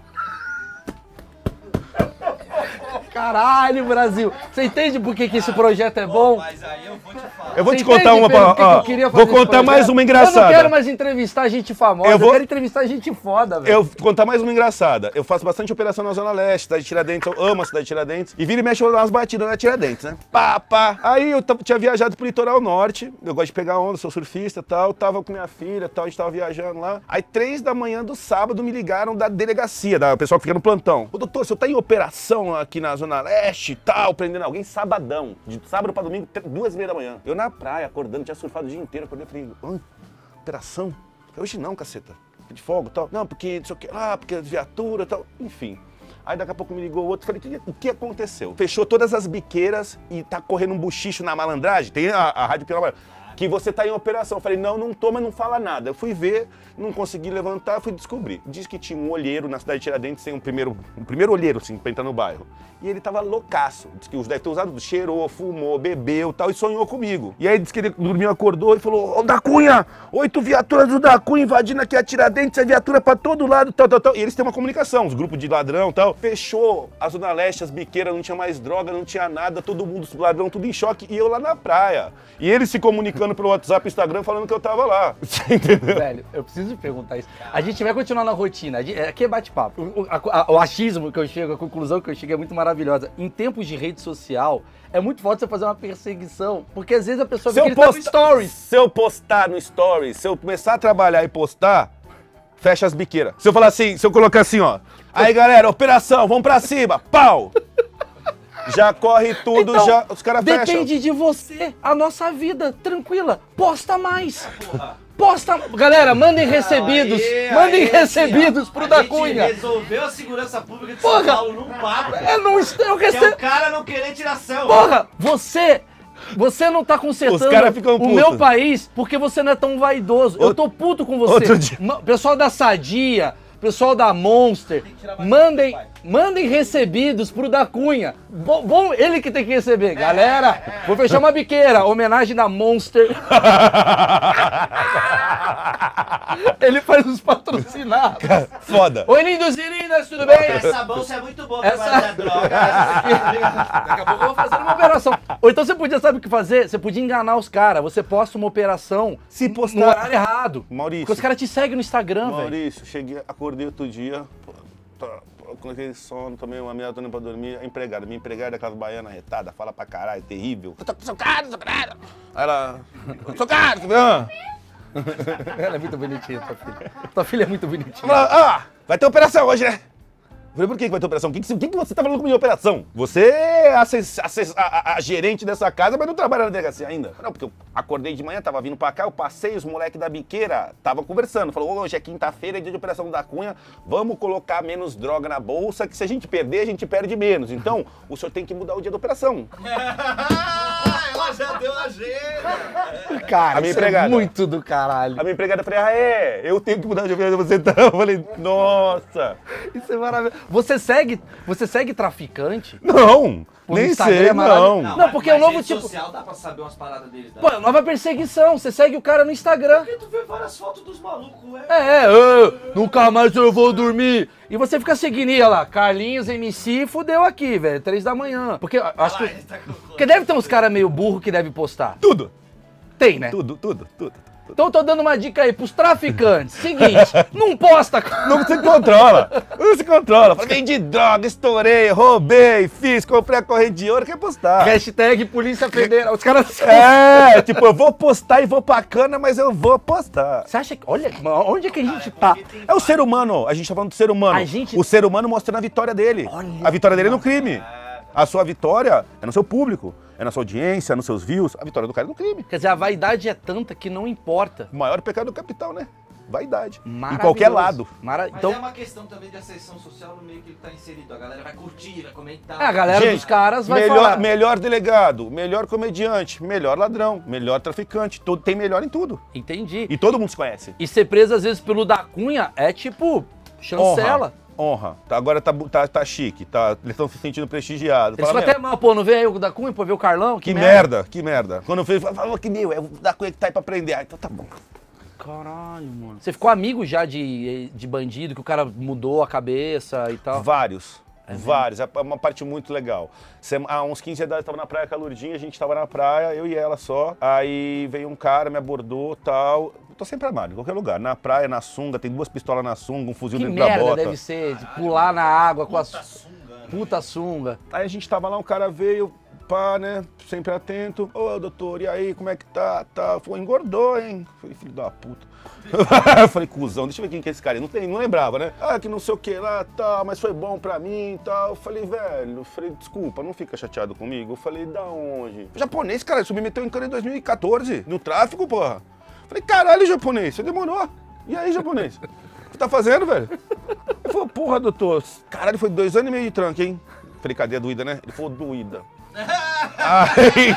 Caralho, Brasil. Você entende por que, que esse projeto é bom? Mas aí eu vou te falar. Eu vou te Você contar entende uma pelo pra, que que ó, eu queria vou fazer esse contar projeto? mais uma Eu não engraçada. quero mais entrevistar gente famosa, Eu eu, vou- quero entrevistar gente foda, velho. Eu vou contar mais uma engraçada. Eu faço bastante operação na Zona Leste, cidade de Tiradentes, eu amo a cidade de Tiradentes. E vira e mexe eu dou umas batidas na Tiradentes, né? Pá, pá. Aí eu t- tinha viajado pro litoral norte, eu gosto de pegar onda, sou surfista e tal, tava com minha filha e tal, a gente tava viajando lá. Aí três da manhã do sábado me ligaram da delegacia, da o pessoal que fica no plantão. Ô doutor, você tá em operação aqui na Zona Leste e tal, prendendo alguém sabadão. De sábado pra domingo, t- duas e meia da manhã. Eu na praia, acordando, tinha surfado o dia inteiro, acordei e falei: hã? Operação? Hoje não, caceta. De folga e tal. Não, porque não sei o que lá, porque viatura e tal. Enfim. Aí daqui a pouco me ligou o outro, falei: o que, o que aconteceu? Fechou todas as biqueiras e tá correndo um buchicho na malandragem. Tem a, a rádio que não que você tá em operação. Eu falei: não, não tô, mas não fala nada. Eu fui ver, não consegui levantar, fui descobrir. Diz que tinha um olheiro na cidade de Tiradentes, tem um primeiro, um primeiro olheiro, assim, pra entrar no bairro. E ele tava loucaço. Diz que os deve ter usado, cheirou, fumou, bebeu e tal, e sonhou comigo. E aí disse que ele dormiu, acordou e falou: ô da Cunha, oito viaturas do da Cunha invadindo aqui a Tiradentes, a viatura pra todo lado, tal, tal, tal. E eles têm uma comunicação, os grupos de ladrão e tal. Fechou a Zona Leste, as biqueiras, não tinha mais droga, não tinha nada, todo mundo, os ladrão, tudo em choque. E eu lá na praia. E eles se comunicando pelo WhatsApp e Instagram falando que eu tava lá. Você entendeu? Velho, eu preciso perguntar isso. A gente vai continuar na rotina. A gente- Aqui é bate-papo. O, a- a- o achismo que eu chego, a conclusão que eu chego é muito maravilhosa. Em tempos de rede social, é muito forte você fazer uma perseguição. Porque às vezes a pessoa vê que ele tá no stories. se eu postar no Stories, se eu começar a trabalhar e postar, fecha as biqueiras. Se eu falar assim, se eu colocar assim, ó. Aí galera, operação, vamos pra cima, pau! Já corre tudo, Então, já os caras fecham. depende de você, a nossa vida, tranquila. Posta mais. Posta. Galera, mandem recebidos. Aí, mandem aí, recebidos assim, ó, pro a da gente Cunha. resolveu a segurança pública de Porra. São Paulo num papo. É, não, eu Que é recebo. o cara não querer tirar selfie. Porra, você. Você não tá consertando Os caras ficam o putos. meu país porque você não é tão vaidoso. Eu tô puto com você. Outro dia- Ma- Pessoal da Sadia, pessoal da Monster, mandem, mandem recebidos pro da Cunha. Bom, bom, ele que tem que receber. Galera, vou fechar uma biqueira. Homenagem da Monster. Ele faz os patrocinados. Foda. Oi, lindos e lindas, tudo bem? Essa bolsa é muito boa pra Essa- guardar droga. Daqui a pouco eu vou fazer uma operação. Ou então você podia, sabe o que fazer? Você podia enganar os caras. Você posta uma operação Se no postar. horário errado. Maurício. Porque os caras te seguem no Instagram, velho. Maurício, cheguei, acordei outro dia, pô, tá, pô, com aquele sono, tomei uma meia tona pra dormir. A empregada, minha empregada é aquela baiana retada, fala pra caralho, terrível. Eu tô com seu cara, seu cara. Aí ela, seu cara, ah. Ela é muito bonitinha, tua filha. Tua filha é muito bonitinha. Fala, ah, vai ter operação hoje, né? falei, por que que vai ter operação? O que, que, que, que você tá falando comigo de operação? Você é a, a, a, a gerente dessa casa, mas não trabalha na delegacia ainda. Não, porque eu acordei de manhã, tava vindo pra cá, eu passei, os moleques da biqueira estavam conversando. Falou, hoje é quinta-feira, é dia de operação da Cunha, vamos colocar menos droga na bolsa, que se a gente perder, a gente perde menos. Então, o senhor tem que mudar o dia da operação. Ela já deu a agenda. Cara, A minha isso empregada. é muito do caralho. A minha empregada falou, ah, é, eu tenho que mudar o dia da você então. Eu falei, nossa. Isso é maravilhoso. Você segue, você segue traficante? Não, O nem Instagram sei, é maravilhoso. não. Não, porque é o novo rede tipo- social dá pra saber umas paradas dele. Dá. Pô, é nova perseguição. Você segue o cara no Instagram. Porque tu vê várias fotos dos malucos, é. É, é, ô, nunca mais eu vou dormir. E você fica seguindo, e olha lá, Carlinhos, M C, fudeu aqui, velho, três da manhã. Porque eu acho que... Porque deve ter uns caras meio burro que deve postar. Tudo, Tem, né? tudo, tudo, tudo. Então eu tô dando uma dica aí pros traficantes. Seguinte, não posta... Não se controla, não se controla. Falei, vendi droga, estourei, roubei, fiz, comprei a corrente de ouro, quer postar. Hashtag Polícia Federal. Os caras... É, tipo, eu vou postar e vou pra cana, mas eu vou postar. Você acha que... Olha, onde é que a gente tá? É o ser humano, a gente tá falando do ser humano. A gente- O ser humano mostrando a vitória dele. Olha. A vitória dele é no crime. A sua vitória é no seu público, é na sua audiência, nos seus views. A vitória do cara é no crime. Quer dizer, a vaidade é tanta que não importa. O maior pecado capital, né? Vaidade. Em Maravilhoso. qualquer lado. Mara... Mas Então, é uma questão também de ascensão social no meio que ele tá inserido. A galera vai curtir, vai comentar. é, a galera Gente, dos caras vai melhor, falar. melhor delegado, melhor comediante, melhor ladrão, melhor traficante. Tudo, tem melhor em tudo. Entendi. E todo mundo se conhece. E ser preso às vezes pelo da Cunha é tipo, chancela. Honra. Honra. Tá, agora tá, tá, tá chique, tá, eles estão se sentindo prestigiados. Eles Fala, ficam "Meu, até mal, pô, não vê aí o da Cunha, pô, ver o Carlão? que merda, que merda. Quando eu fiz, falou que meu, é o da Cunha que tá aí pra prender. Ah, então tá bom. Caralho, mano. Você ficou amigo já de, de bandido, que o cara mudou a cabeça e tal? Vários. Vários, é uma parte muito legal. Sem- Há uns quinze dias eu tava na praia com a Lourdinha, a gente tava na praia, eu e ela só. Aí veio um cara, me abordou tal. Eu tô sempre armado, em qualquer lugar. Na praia, na sunga, tem duas pistolas na sunga, um fuzil Que dentro da merda bota. deve ser, de pular na água com a Puta sunga, né? puta sunga. Aí a gente tava lá, um cara veio, pá, né, sempre atento. Ô, doutor, e aí, como é que tá? Tá, falou, engordou, hein? Falei, filho da puta. Eu falei, cuzão, deixa eu ver quem que é esse cara. Não, tem, não lembrava, né? Ah, que não sei o que lá, tal, mas foi bom pra mim e tal. Eu falei, velho, eu falei, desculpa, não fica chateado comigo. Eu falei, da onde? Japonês, cara, isso me meteu em cana em dois mil e quatorze, no tráfico, porra. Eu falei, caralho, japonês, você demorou. E aí, japonês? O que você tá fazendo, velho? Ele falou, porra, doutor, caralho, foi dois anos e meio de tranco, hein? Eu falei, cadê a doída, né? Ele falou, doída. Aí...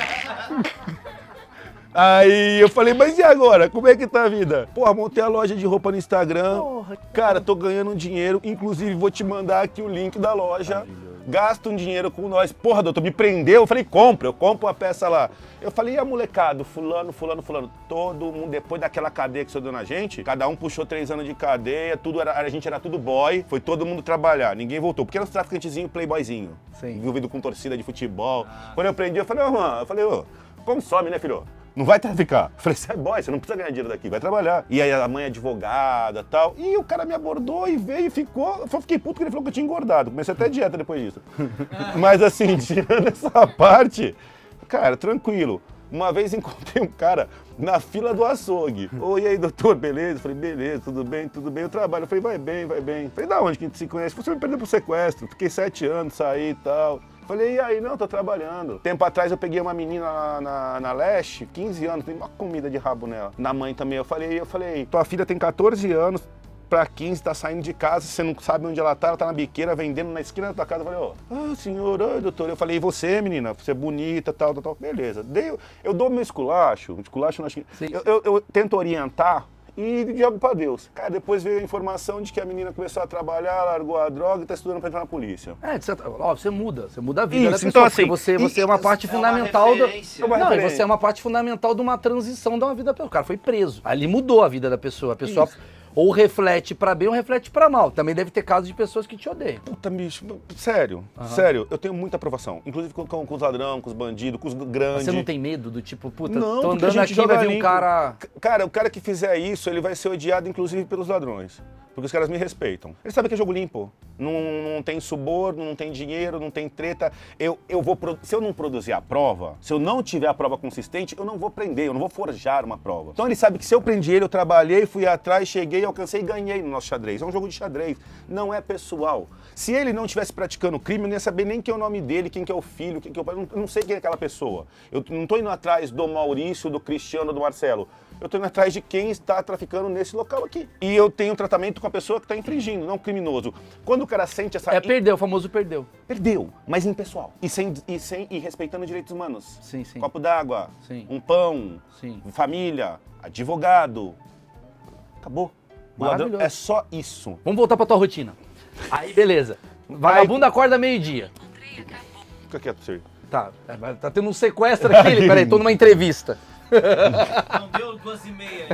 Aí eu falei, mas e agora? Como é que tá a vida? Porra, montei a loja de roupa no Instagram. Porra, Cara, tô ganhando um dinheiro. Inclusive, vou te mandar aqui o link da loja. Gasta um dinheiro com nós. Porra, doutor, me prendeu. Eu falei, compra. Eu compro uma peça lá. Eu falei, e a molecada? Fulano, fulano, fulano. Todo mundo, depois daquela cadeia que você deu na gente, cada um puxou três anos de cadeia. Tudo era, a gente era tudo boy. Foi todo mundo trabalhar. Ninguém voltou. Porque era uns traficantezinhos playboyzinho. Sim. Envolvido com torcida de futebol. Quando eu prendi, eu falei, ô, mano, eu falei, ô, consome, né, filho? Não vai traficar. Eu falei, você é boy, você não precisa ganhar dinheiro daqui, vai trabalhar. E aí a mãe é advogada e tal. E o cara me abordou e veio e ficou. Eu fiquei puto porque ele falou que eu tinha engordado. Comecei até dieta depois disso. Mas assim, tirando essa parte, cara, tranquilo. Uma vez encontrei um cara na fila do açougue. Oi, e aí, doutor, beleza? Eu falei, beleza, tudo bem, tudo bem. Eu trabalho. Eu falei, vai bem, vai bem. Eu falei, da onde que a gente se conhece? Você me perdeu pro sequestro. Fiquei sete anos, saí e tal. Falei, e aí, não, tô trabalhando. Tempo atrás eu peguei uma menina na, na, na Leste, quinze anos, tem uma comida de rabo nela. Na mãe também, eu falei, eu falei, tua filha tem quatorze anos, pra quinze, tá saindo de casa, você não sabe onde ela tá, ela tá na biqueira, vendendo na esquina da tua casa. Eu falei, ó, ah, senhor, oi, doutor. Eu falei, e você, menina, você é bonita, tal, tal, tal. Beleza. Dei, eu, eu dou meu esculacho, esculacho, não acho que... Sim. Eu, eu, eu tento orientar, e jogo pra Deus. Cara, depois veio a informação de que a menina começou a trabalhar, largou a droga e tá estudando pra entrar na polícia. É, de certa- ó, você muda, você muda a vida Isso, da pessoa, então, porque assim, você, você e- é uma parte é fundamental uma do... referência. É uma Não, e referência. você é uma parte fundamental de uma transição de uma vida da pessoa. O cara foi preso. Ali mudou a vida da pessoa. A pessoa Isso. ou reflete pra bem ou reflete pra mal. Também deve ter casos de pessoas que te odeiam. Puta, bicho, sério, sério, eu tenho muita aprovação. Inclusive com, com, com os ladrões, com os bandidos, com os grandes. Você não tem medo do tipo, puta, Não, tô porque a andando gente aqui e joga vai vir um limpo. cara... C- Cara, o cara que fizer isso, ele vai ser odiado, inclusive, pelos ladrões. Porque os caras me respeitam. Eles sabem que é jogo limpo. Não, não tem suborno, não tem dinheiro, não tem treta. Eu, eu vou, se eu não produzir a prova, se eu não tiver a prova consistente, eu não vou prender, eu não vou forjar uma prova. Então ele sabe que se eu prendi ele, eu trabalhei, fui atrás, cheguei, alcancei e ganhei no nosso xadrez. É um jogo de xadrez, não é pessoal. Se ele não estivesse praticando crime, eu não ia saber nem quem é o nome dele, quem que é o filho, quem que é o pai, eu não sei quem é aquela pessoa. Eu não estou indo atrás do Maurício, do Cristiano, do Marcelo. Eu estou indo atrás de quem está traficando nesse local aqui. E eu tenho tratamento com a pessoa que está infringindo, não criminoso. Quando o cara sente essa... É, perdeu, o famoso perdeu. Perdeu, mas impessoal. E sem, e sem e respeitando direitos humanos. Sim, sim. Copo d'água, Sim. um pão, Sim. família, advogado. Acabou. O ladrão Maravilhoso. é só isso. Vamos voltar pra tua rotina. Aí, beleza. Vagabundo acorda meio-dia. Fica quieto, senhor. Tá, tá tendo um sequestro aqui. Ele, peraí, tô numa entrevista. Não deu duas e meia.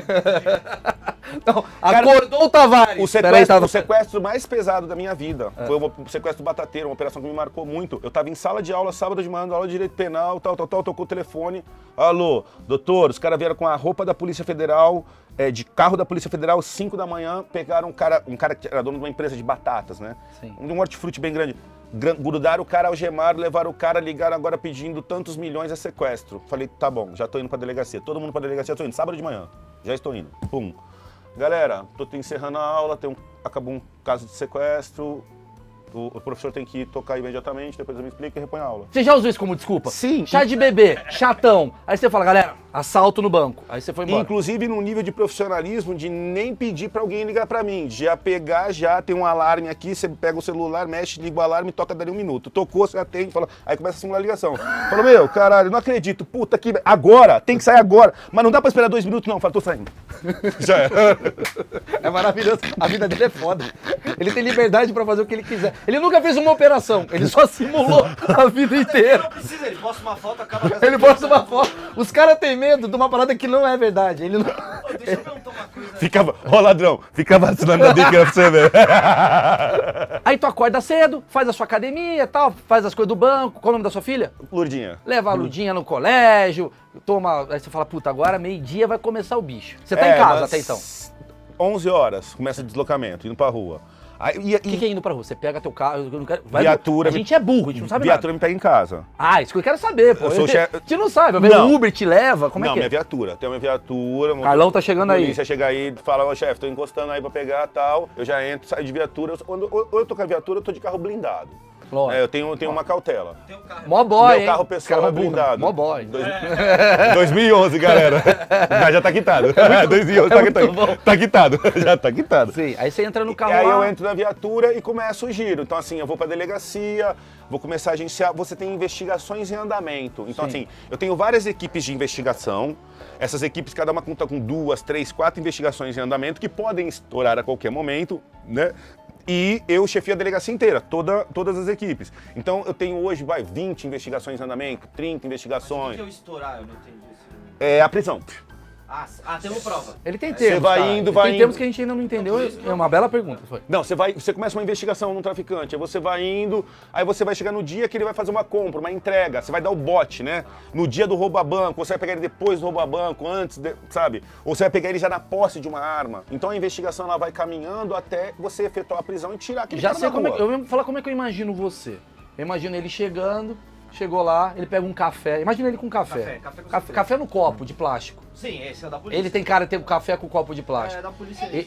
Não, acordou o Tavares. O Peraí, sequestro, tava- o sequestro mais pesado da minha vida foi o sequestro batateiro, uma operação que me marcou muito. Eu tava em sala de aula, sábado de manhã, dando aula de direito penal, tal, tal, tal, tocou o telefone. Alô, doutor, os caras vieram com a roupa da Polícia Federal, é, de carro da Polícia Federal, cinco da manhã, pegaram um cara, um cara que era dono de uma empresa de batatas, né? Sim. Um hortifruti bem grande. Gra- Grudaram o cara, algemaram, levaram o cara, ligaram agora pedindo tantos milhões a sequestro. Falei, tá bom, já tô indo pra delegacia. Todo mundo pra delegacia, tô indo. Sábado de manhã, já estou indo. Pum. Galera, tô encerrando a aula, tem um, acabou um caso de sequestro. O, o professor tem que tocar imediatamente, depois eu me explico e repõe a aula. Você já usou isso como desculpa? Sim. Chá de bebê, chatão. Aí você fala, galera, assalto no banco. Aí você foi embora. Inclusive num nível de profissionalismo de nem pedir pra alguém ligar pra mim. Já pegar, já tem um alarme aqui, você pega o celular, mexe, liga o alarme, toca dali um minuto. Tocou, você atende, fala, aí começa a simular a ligação. Fala, meu, caralho, não acredito, puta que... Agora, tem que sair agora. Mas não dá pra esperar dois minutos não, fala, tô saindo. Já era. É maravilhoso. A vida dele é foda. Ele tem liberdade pra fazer o que ele quiser. Ele nunca fez uma operação, ele só simulou a vida inteira. Não precisa, ele posta uma foto, acaba com essa Ele posta uma foto. Os caras têm medo de uma parada que não é verdade. Ele não... Ô, deixa eu perguntar uma coisa. Ficava, ó ladrão, fica vacinando a dica pra você ver. Aí tu acorda cedo, faz a sua academia e tal, faz as coisas do banco. Qual é o nome da sua filha? Lurdinha. Leva a Ludinha no colégio, toma... Aí você fala, puta, agora meio-dia vai começar o bicho. Você tá É, em casa mas até então. onze horas, começa o deslocamento, indo pra rua. Aí, e, O que, que é indo pra rua? Você pega teu carro... eu não quero- vai- Viatura, A gente é burro, a gente não sabe viatura nada. me pega em casa. Ah, isso que eu quero saber, pô. Eu sou A gente- chefe- a gente não sabe, o Não. Uber te leva, como não, é que minha é? viatura. Tem uma viatura. uma- Carlão tá chegando aí. A polícia chega aí e fala, ô chefe, tô encostando aí pra pegar tal. Eu já entro, saio de viatura. Eu- Quando ou ou eu tô com a viatura, eu tô de carro blindado. Lógico. É, eu tenho, eu tenho uma cautela. Tem um carro. Mó boy, Meu hein? carro pessoal Cara é burro, blindado. Mó boy. Dois- dois mil e onze, galera. Já, já tá quitado. dois mil e onze é tá, muito quitado. bom. Tá quitado. Já tá quitado. Sim, aí você entra no E carro aí lá. eu entro na viatura e começo o giro. Então, assim, eu vou pra delegacia, vou começar a agenciar. Você tem investigações em andamento. Então, Sim. assim, eu tenho várias equipes de investigação. Essas equipes, cada uma conta com duas, três, quatro investigações em andamento que podem estourar a qualquer momento, né? E eu chefio a delegacia inteira, toda, todas as equipes. Então, eu tenho hoje, vai, vinte investigações em andamento, trinta O que investigações. que eu estourar? Eu não entendi isso. É a prisão. Ah, ah, tem uma prova. Ele tem termos, Você vai cara. indo, Ele vai Tem indo. termos que a gente ainda não entendeu, é uma bela pergunta. Foi. Não, você vai, você começa uma investigação num traficante, aí você vai indo, aí você vai chegar no dia que ele vai fazer uma compra, uma entrega, você vai dar o bote, né? No dia do roubo a banco, você vai pegar ele depois do roubo a banco, antes, de- sabe? Ou você vai pegar ele já na posse de uma arma. Então a investigação ela vai caminhando até você efetuar a prisão e tirar aquele Já cara sei da como é rua. que, eu vou falar como é que eu imagino você. Eu imagino ele chegando, chegou lá, ele pega um café. Imagina ele com café. Café, café com Café, certeza. café no copo de plástico. Sim, esse é da polícia. Ele tem cara de ter um café com copo de É plástico. da polícia. E-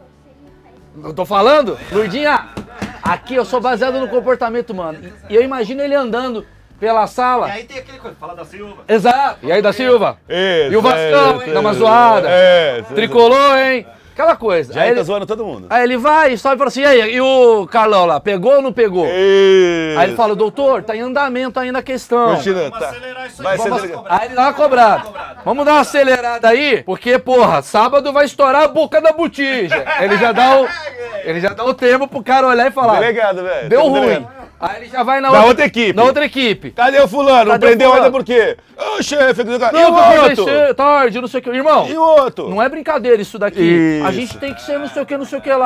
Eu tô falando? Lurdinha, aqui eu sou baseado no comportamento, mano. E e eu imagino ele andando pela E sala. aí tem aquele coisa, fala da Silva. Exato. E aí, da Silva? Isso, E o Vascão, é, hein? Dá uma é, zoada. É, é, Tricolor, hein? Aquela coisa. Já Aí ele tá ele, zoando todo mundo. aí ele vai e sobe e fala assim, e aí, e o Carlão lá, pegou ou não pegou? Isso. Aí ele fala, doutor, tá em andamento ainda a questão. Continua, Vamos tá. acelerar isso aí. Vai ser vamos delegado. cobrar. Aí ele dá uma cobrada. Vamos dar uma acelerada aí, porque, porra, sábado vai estourar a boca da botija. Ele já dá o, ele já dá o termo pro cara olhar e falar, Delegado, velho. deu Temos ruim. delegado. Aí ele já vai na, Da outra equipe. Na outra equipe. Cadê o fulano? Não Cadê o prendeu fulano? ainda por quê? Ô, chefe, e Não, o vai outro? descer tarde, não sei o que. Irmão, E o outro? não é brincadeira isso daqui. Isso. A gente tem que ser não sei o que, não sei o que lá.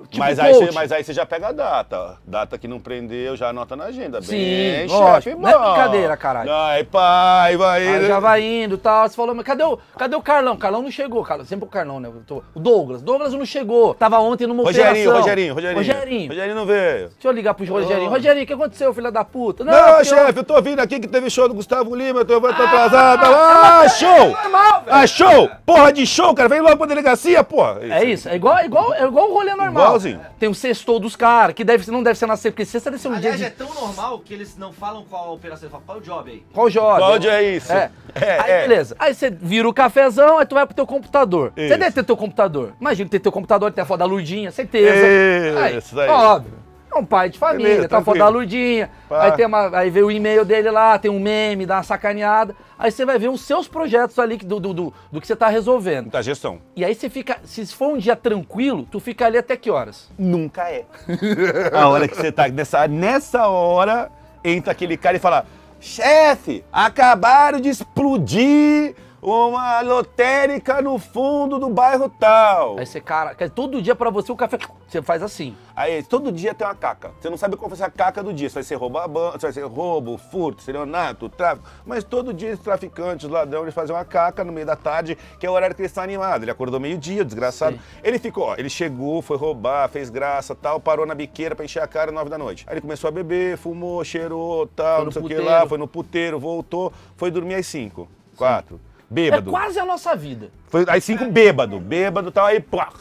tipo mas, aí você, coach. mas aí você já pega a data. Data que não prendeu, já anota na agenda. Sim, Bem, lógico. chefe, Não é bom. brincadeira, caralho. Ai, pai, vai. Aí já vai indo e tal. Você falou, mas cadê o, cadê o Carlão? Carlão não chegou, Carlão. Sempre o Carlão, né? Eu tô- o Douglas. Douglas não chegou. Tava ontem numa Rogerinho, operação. Rogerinho, Rogerinho. Rogerinho. Rogerinho não veio. Deixa eu ligar pro Rogerinho. Rogerinho, o que aconteceu, filha da puta? Não, porque eu- chefe, eu tô vindo aqui que teve show do Gustavo Lima, eu tô, eu tô Ah, atrasado. é Ah, uma- show! é normal, velho. Ah, show! Porra de show, cara, vem logo pra delegacia, porra. É isso, é igual, é igual, é igual o rolê normal. Igualzinho. Tem o sextou dos caras, que deve, não deve ser na sexta, porque sexta deve ser um Aliás, dia é de... tão normal que eles não falam qual a operação, eles falam qual o job aí. Qual job? Qual dia é isso? É. É, Aí é. beleza. Aí você vira o cafezão, aí tu vai pro teu computador. Você Isso. deve ter teu computador. Imagina ter teu computador, tem a foto da Lurdinha, certeza. Isso aí. Óbvio. É um pai de família, Beleza, tá a foto tranquilo. da Lurdinha. Pá. Aí, tem uma, aí vê o e-mail dele lá, tem um meme, dá uma sacaneada. Aí você vai ver os seus projetos ali que- do, do, do, do que você tá resolvendo. Da gestão. E aí você fica, se for um dia tranquilo, tu fica ali até que horas? Nunca é. A hora que você tá nessa, nessa hora, entra aquele cara e fala: chefe, acabaram de explodir uma lotérica no fundo do bairro tal. Aí você, cara, quer- todo dia pra você o café, você faz assim. Aí todo dia tem uma caca. Você não sabe qual vai ser a caca do dia. Se vai ser roubar banco, se vai ser roubo, furto, estelionato, tráfico. Mas todo dia os traficantes, os ladrões, eles fazem uma caca no meio da tarde, que é o horário que ele está animado. Ele acordou meio-dia, desgraçado. Sim. Ele ficou, ó, ele chegou, foi roubar, fez graça, tal, parou na biqueira pra encher a cara nove da noite. Aí ele começou a beber, fumou, cheirou, tal, Foi no não sei o que puteiro. lá, foi no puteiro, voltou, foi dormir às cinco, quatro. É Bêbado. quase a nossa vida. Foi às cinco bêbado, bêbado tal, aí pá.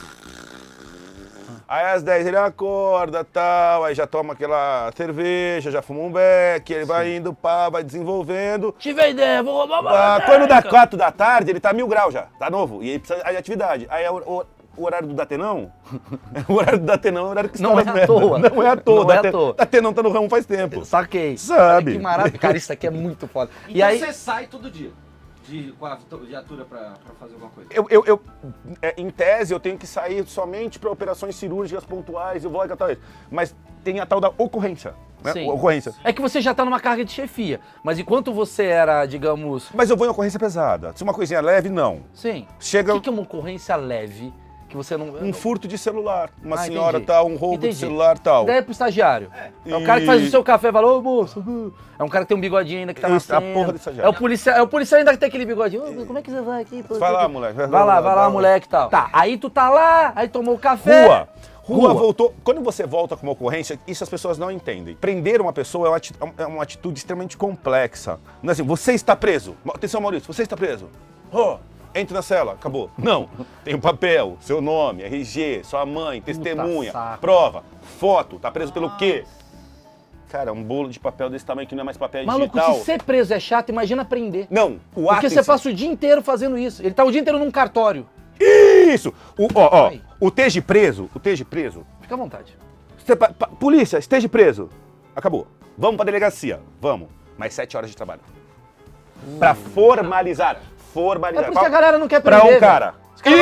Aí às dez ele acorda tal, aí já toma aquela cerveja, já fuma um beck, ele vai indo, pá, vai desenvolvendo. Tive a ideia, vou roubar uma Ah, lotérica. quando dá quatro da tarde, ele tá mil graus já, tá novo, e aí precisa de atividade. Aí é o, o- o horário do Datenão, o horário do Datenão é o horário que Não estoura é as à merdas. toa. Não é à toa. Não é à Daten- toa. Datenão tá no ramo faz tempo. Saquei. Sabe. Olha que maravilha. Cara, isso aqui é muito foda. Então E aí, você sai todo dia de, com a viatura pra, pra fazer alguma coisa. Eu, eu, eu- é, em tese, eu tenho que sair somente para operações cirúrgicas pontuais, eu vou lá e tal isso. Mas tem a tal da ocorrência, né? Sim. Ocorrência. é que você já tá numa carga de chefia. Mas enquanto você era, digamos... Mas eu vou em ocorrência pesada. Se uma coisinha leve, não. Sim. Chega O que, que é uma ocorrência leve que você não... um furto de celular, uma Ah, senhora entendi. tal, um roubo Entendi. de celular tal. Ideia pro estagiário. É, o cara que E- faz o seu café e fala, ô moço, uh. é um cara que tem um bigodinho ainda que tá Isso, a nascendo. porra do estagiário. É o policial, é o policial ainda que tem aquele bigodinho. Ô, como é que você vai aqui? pô? Vai lá, moleque. Vai lá, vai lá, moleque e tal. Tá, aí tu tá lá, aí tomou o café. Rua. Rua, Rua. voltou. Quando você volta com uma ocorrência, isso as pessoas não entendem. Prender uma pessoa é uma ati- é uma atitude extremamente complexa. Não é assim, você está preso. Atenção, Maurício, você está preso. Oh, entre na cela, acabou. Não. Tem o papel, seu nome, R G, sua mãe, testemunha, saco. prova, foto. Tá preso pelo quê? Cara, um bolo de papel desse tamanho que não é mais papel Maluco, digital. se ser preso é chato, imagina prender. Não, o ato Porque em você si- passa o dia inteiro fazendo isso. Ele tá o dia inteiro num cartório. Isso! O, ó, ó, Aí. o esteja preso, o esteja preso. Fica à vontade. Você pa- pa- polícia, esteja preso. Acabou. Vamos pra delegacia. Vamos. Mais sete horas de trabalho. Pra formalizar. Formalizar. É por isso que a galera não quer Pra prender. um cara. velho.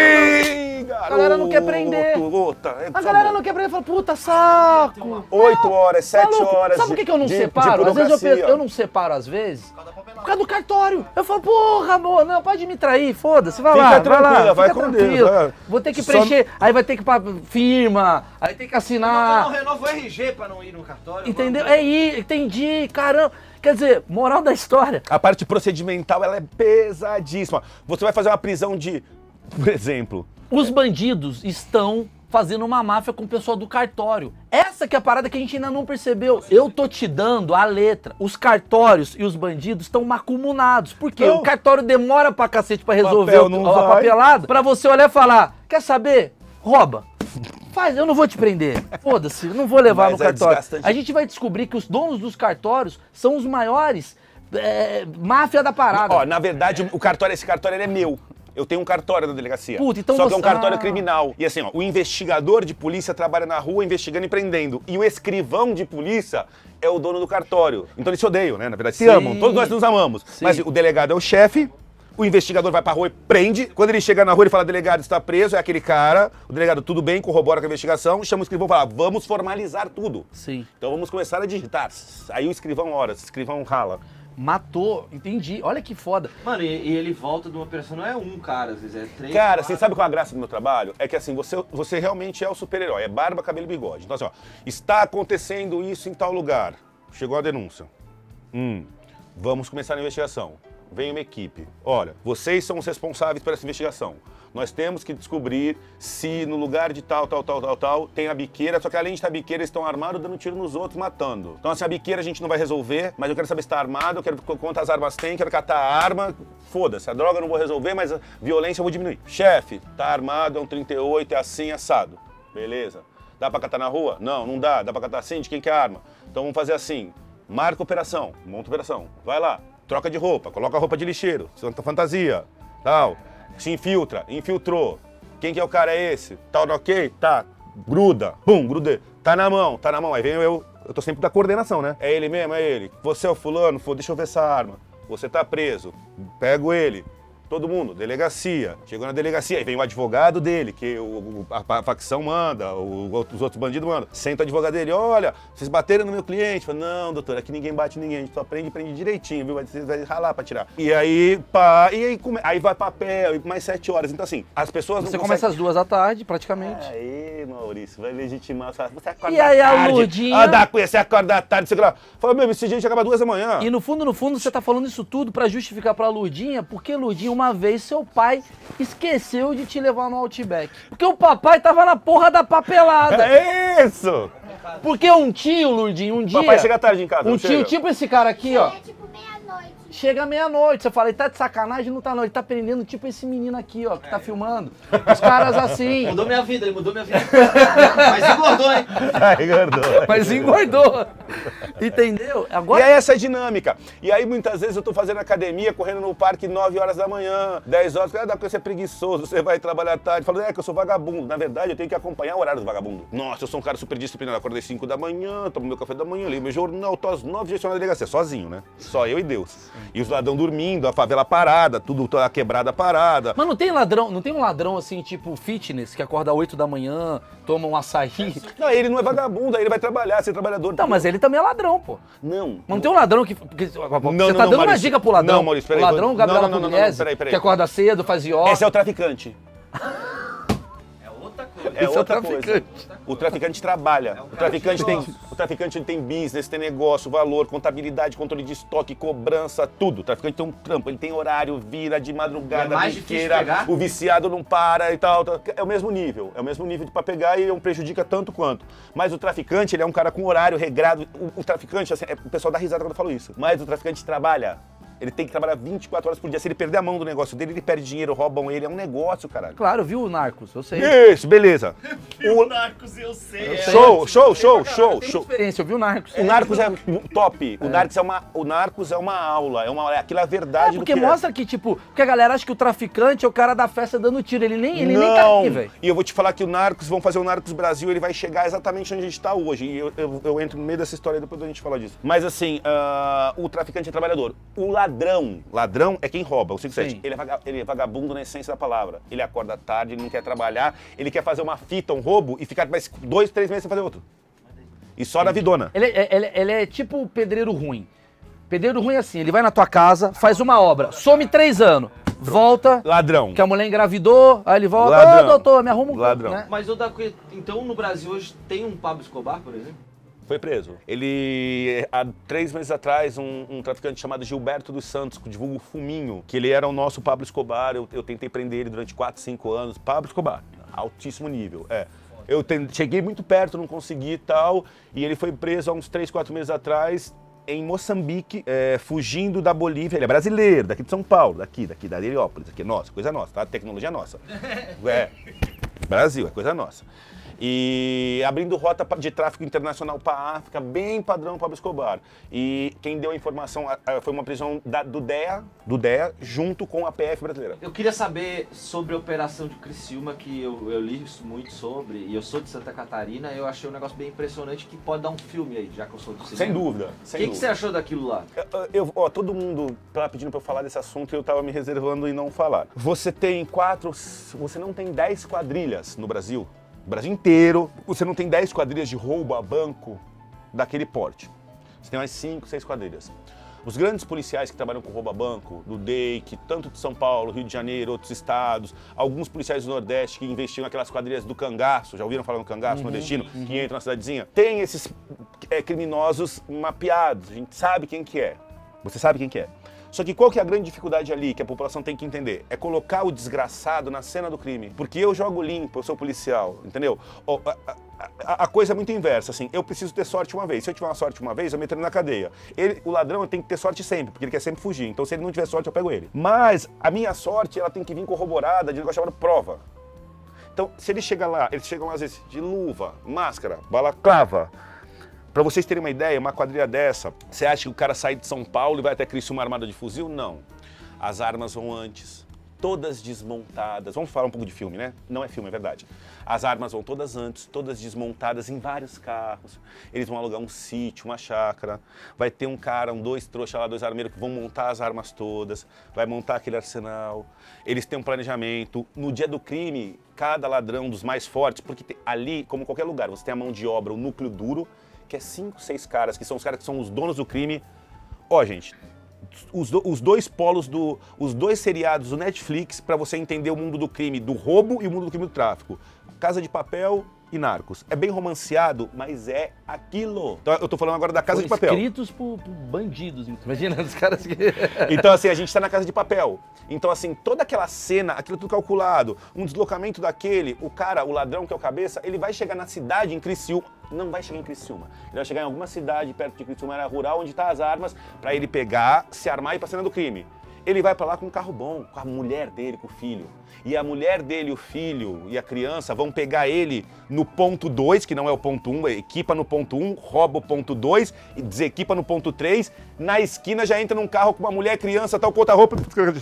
Ih, A galera não quer prender. Outra, é, A galera não quer prender e fala, puta, saco. Oito horas, sete Maluco, horas. sabe por que, que eu não de- separo? de Às vezes eu, burocracia. penso, eu não separo, às vezes, por causa do cartório. Eu falo, porra, amor, não, pode me trair, foda-se, vai Fica lá, vai tranquila, lá, vai fica com Deus, tranquilo. é. Vou ter que Só- preencher, aí vai ter que ir pra firma, aí tem que Eu não assinar, renovo o R G pra não ir no cartório. entendeu? mano. É aí, entendi, caramba. Quer dizer, moral da história, A parte procedimental, ela é pesadíssima. Você vai fazer uma prisão de, por exemplo, os bandidos estão fazendo uma máfia com o pessoal do cartório. Essa que é a parada que a gente ainda não percebeu. Eu tô te dando a letra. Os cartórios e os bandidos estão macumunados. Por quê? Então, o cartório demora pra cacete pra resolver papel o- não a vai. papelada, pra você olhar e falar, quer saber? Rouba. Faz, eu não vou te prender. Foda-se, eu não vou levar Mas no é cartório. desgastante. A gente vai descobrir que os donos dos cartórios são os maiores é, máfia da parada. ó, na verdade, o cartório, esse cartório ele é meu. Eu tenho um cartório na delegacia. Puta, então Só que é um você- cartório ah. criminal. E assim, ó, o investigador de polícia trabalha na rua investigando e prendendo. E o escrivão de polícia é o dono do cartório. Então eles se odeiam, né? Na verdade, se Sim. amam. Todos nós nos amamos. Sim. Mas o delegado é o chefe. O investigador vai pra rua e prende. Quando ele chega na rua, ele fala, delegado está preso, é aquele cara. O delegado, tudo bem, corrobora com a investigação. Chama o escrivão e fala, vamos formalizar tudo. Sim. Então vamos começar a digitar. Aí o escrivão ora, o escrivão rala. Matou, entendi. Olha que foda. Mano, e, e ele volta de uma operação, não é um cara, às vezes é três. Cara, quatro. você sabe qual é a graça do meu trabalho? É que assim, você, você realmente é o super-herói, é barba, cabelo e bigode. Então assim, ó, está acontecendo isso em tal lugar. Chegou a denúncia. Hum, vamos começar a investigação. Vem uma equipe. Olha, vocês são os responsáveis por essa investigação. Nós temos que descobrir se no lugar de tal, tal, tal, tal, tal, tem a biqueira, só que além de estar biqueira, eles estão armados, dando tiro nos outros, matando. Então assim, a biqueira a gente não vai resolver, mas eu quero saber se está armado, eu quero quantas armas tem, quero catar a arma, foda-se, a droga eu não vou resolver, mas a violência eu vou diminuir. Chefe, tá armado, é um trinta e oito, é assim, assado. Beleza. Dá pra catar na rua? Não, não dá. Dá pra catar assim? De quem que é a arma? Então vamos fazer assim, marca operação, monta operação, vai lá, troca de roupa, coloca a roupa de lixeiro, fantasia, tal. Se infiltra, infiltrou. Quem que é o cara? É esse? Tá ok? Tá. Gruda. Pum, grudei. Tá na mão, tá na mão. Aí vem eu, eu tô sempre da coordenação, né? É ele mesmo, é ele. Você é o fulano? Pô, deixa eu ver essa arma. Você tá preso. Pego ele. Todo mundo, delegacia. Chegou na delegacia, aí vem o advogado dele, que o, a, a facção manda, o, os outros bandidos mandam. Senta o advogado dele, olha, vocês bateram no meu cliente. Fala, não, doutor, aqui ninguém bate ninguém, a gente só prende, prende direitinho, viu? Você vai ralar pra tirar. E aí, pá, e aí, come, aí vai papel, mais sete horas. Então assim, as pessoas não Você conseguem... começa às duas da tarde, praticamente. Aí, Maurício, vai legitimar. Você acorda E aí, da a tarde, Lourdinha? ah, da Cunha, você acorda da tarde, você fala, fala, meu, esse gente acaba duas da manhã. E no fundo, no fundo, você tá falando isso tudo pra justificar pra Lourdinha, porque Lourdinha, uma vez, seu pai esqueceu de te levar no Outback. Porque o papai tava na porra da papelada. É isso! Porque um tio, Lourdinha, um dia... Papai chega tarde em casa, Um não tio, chega? tipo esse cara aqui, ó. É tipo meia-noite. Chega meia-noite, você fala, ele tá de sacanagem? Não tá não, ele tá prendendo tipo esse menino aqui, ó, que tá filmando. Os caras assim... Mudou minha vida, ele mudou minha vida. Mas engordou, hein? Ai, gordou. Mas engordou. Entendeu? E Agora... aí essa é a dinâmica. E aí muitas vezes eu tô fazendo academia, correndo no parque nove horas da manhã, dez horas, ah, dá porque você é preguiçoso, você vai trabalhar tarde. Falando, é que eu sou vagabundo. Na verdade, eu tenho que acompanhar o horário do vagabundo. Nossa, eu sou um cara super disciplinado. Acordei cinco da manhã, tomo meu café da manhã, leio meu jornal, tô às nove gestionando a delegacia, sozinho, né? Só eu e Deus. E os ladrão dormindo, a favela parada, tudo, toda a quebrada parada. Mas não tem ladrão, não tem um ladrão assim, tipo fitness, que acorda às oito da manhã, toma um açaí. Não, ele não é vagabundo, aí ele vai trabalhar, ser trabalhador. Não, mas ele também é ladrão, pô. Não. Não tem um ladrão que. Porque você não, tá não, dando uma Maurício. dica pro ladrão. Não, Maurício, peraí, o ladrão, não, Gabriela não, não, não, não, Pugliese, peraí, peraí. que acorda cedo, faz yoga. Esse é o traficante. É outra coisa. É Esse é o outra traficante. coisa. O traficante trabalha. O traficante tem, o traficante ele tem business, tem negócio, valor, contabilidade, controle de estoque, cobrança, tudo. O traficante tem um trampo, ele tem horário, vira de madrugada, É mais difícil biqueira, pegar? o viciado não para e tal, tal. É o mesmo nível, é o mesmo nível pra pegar e não prejudica tanto quanto. Mas o traficante, ele é um cara com horário regrado. O, o traficante, assim, é, o pessoal dá risada quando eu falo isso. Mas o traficante trabalha. Ele tem que trabalhar vinte e quatro horas por dia. Se ele perder a mão do negócio dele, ele perde dinheiro, roubam ele. É um negócio, caralho. Claro, viu o Narcos? Eu sei. Isso, beleza. O... Narcos, eu sei. Show, show, show, show, Tem show. experiência, eu vi o Narcos. O Narcos é top. O Narcos é uma, o Narcos é uma aula, é uma, aquilo é a verdade É, porque do que mostra que, tipo, porque a galera acha que o traficante é o cara da festa dando tiro. Ele nem, ele não. nem tá aqui, velho. E eu vou te falar que o Narcos, vão fazer o Narcos Brasil, ele vai chegar exatamente onde a gente tá hoje. E eu, eu, eu entro no meio dessa história depois da gente falar disso. Mas assim, uh, o traficante é trabalhador. O ladrão, ladrão é quem rouba, o cinco sete. Ele é, vaga, ele é vagabundo na essência da palavra. Ele acorda tarde, ele não quer trabalhar, ele quer fazer uma fita, um roubo e ficar mais dois, três meses sem fazer outro. E só na vidona. Ele, é- ele, ele é tipo o pedreiro ruim. Pedreiro ruim é assim, ele vai na tua casa, faz uma obra, some três anos, volta, Ladrão. que a mulher engravidou, aí ele volta, Ladrão. ô doutor, me arruma um... Ladrão. Né? Mas o da Cunha, então no Brasil hoje tem um Pablo Escobar, por exemplo? Foi preso. Ele, há três meses atrás, um, um traficante chamado Gilberto dos Santos, que divulga o Fuminho, que ele era o nosso Pablo Escobar, eu, eu tentei prender ele durante quatro, cinco anos. Pablo Escobar, altíssimo nível, é. Eu ten- cheguei muito perto, não consegui e tal, e ele foi preso há uns três, quatro meses atrás, em Moçambique, é, fugindo da Bolívia. Ele é brasileiro, daqui de São Paulo, daqui, daqui da Heliópolis, aqui é nossa, coisa nossa, tá? Tecnologia nossa. É, Brasil, é coisa nossa. E abrindo rota de tráfico internacional para a África, bem padrão Pablo Escobar. E quem deu a informação a- a- foi uma prisão da- do D E A, do D E A, junto com a P F brasileira. Eu queria saber sobre a operação de Criciúma, que eu, eu li muito sobre, e eu sou de Santa Catarina, eu achei um negócio bem impressionante que pode dar um filme aí, já que eu sou do cinema. Sem dúvida, O sem que, que dúvida. você achou daquilo lá? Eu, eu- ó, todo mundo tava pedindo para eu falar desse assunto e eu tava me reservando em não falar. Você tem quatro, você não tem dez quadrilhas no Brasil, no Brasil inteiro, você não tem dez quadrilhas de roubo a banco daquele porte. Você tem mais cinco, seis quadrilhas. Os grandes policiais que trabalham com rouba-banco, do D E I C, tanto de São Paulo, Rio de Janeiro, outros estados, alguns policiais do Nordeste que investiam naquelas quadrilhas do cangaço, já ouviram falar no cangaço, uhum, nordestino, uhum. que entra na cidadezinha? Tem esses é, criminosos mapeados, a gente sabe quem que é. Você sabe quem que é. Só que qual que é a grande dificuldade ali, que a população tem que entender? É colocar o desgraçado na cena do crime. Porque eu jogo limpo, eu sou policial, entendeu? A, a, a coisa é muito inversa, assim, eu preciso ter sorte uma vez. Se eu tiver uma sorte uma vez, eu meto ele na cadeia. Ele, o ladrão tem que ter sorte sempre, porque ele quer sempre fugir. Então se ele não tiver sorte, eu pego ele. Mas a minha sorte, ela tem que vir corroborada de um negócio chamado prova. Então, se ele chega lá, eles chegam às vezes de luva, máscara, balaclava. Pra vocês terem uma ideia, uma quadrilha dessa, você acha que o cara sai de São Paulo e vai até Criciúma armado de fuzil? Não. As armas vão antes, todas desmontadas. Vamos falar um pouco de filme, né? Não é filme, é verdade. As armas vão todas antes, todas desmontadas em vários carros. Eles vão alugar um sítio, uma chácara. Vai ter um cara, um dois trouxas lá, dois armeiros que vão montar as armas todas. Vai montar aquele arsenal. Eles têm um planejamento. No dia do crime, cada ladrão dos mais fortes, porque tem, ali, como qualquer lugar, você tem a mão de obra, o núcleo duro, que é cinco, seis caras, que são os caras que são os donos do crime. Ó, gente, os, do, os dois polos, do, os dois seriados do Netflix para você entender o mundo do crime, do roubo e o mundo do crime do tráfico. Casa de Papel e Narcos. É bem romanceado, mas é aquilo. Então eu tô falando agora da Casa de Papel. Escritos por, por bandidos, imagina os caras que... Então assim, a gente tá na Casa de Papel. Então assim, toda aquela cena, aquilo tudo calculado, um deslocamento daquele, o cara, o ladrão que é o cabeça, ele vai chegar na cidade, em Criciúma, não vai chegar em Criciúma, ele vai chegar em alguma cidade perto de Criciúma, área rural, onde tá as armas, pra ele pegar, se armar e ir pra cena do crime. Ele vai pra lá com um carro bom, com a mulher dele, com o filho. E a mulher dele, o filho e a criança vão pegar ele no ponto dois, que não é o ponto um, equipa no ponto um, rouba o ponto dois, e desequipa no ponto três, na esquina já entra num carro com uma mulher, criança, tal, conta roupa.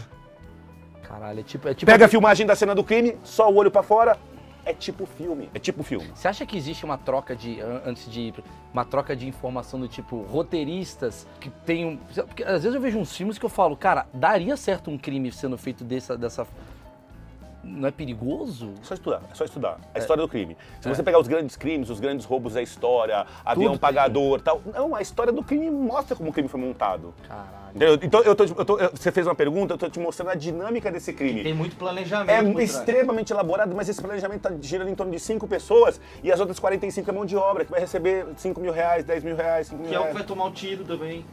Caralho, é tipo... É tipo Pega a filmagem da cena do crime, só o olho pra fora, é tipo filme, é tipo filme. Você acha que existe uma troca de, antes de ir, uma troca de informação do tipo, roteiristas que tem um... Porque às vezes eu vejo uns filmes que eu falo, cara, daria certo um crime sendo feito dessa... dessa... Não é perigoso? É só estudar, é só estudar. A é. história do crime. Se é. você pegar os grandes crimes, os grandes roubos da história, avião pagador e tal... Não, a história do crime mostra como o crime foi montado. Caralho. Entendeu? Então, eu tô, eu tô, você fez uma pergunta, eu tô te mostrando a dinâmica desse crime. Tem muito planejamento. É extremamente elaborado, mas esse planejamento tá girando em torno de cinco pessoas e as outras quarenta e cinco é mão de obra, que vai receber cinco mil reais, dez mil reais, cinco mil reais. Que é o que vai tomar o tiro também.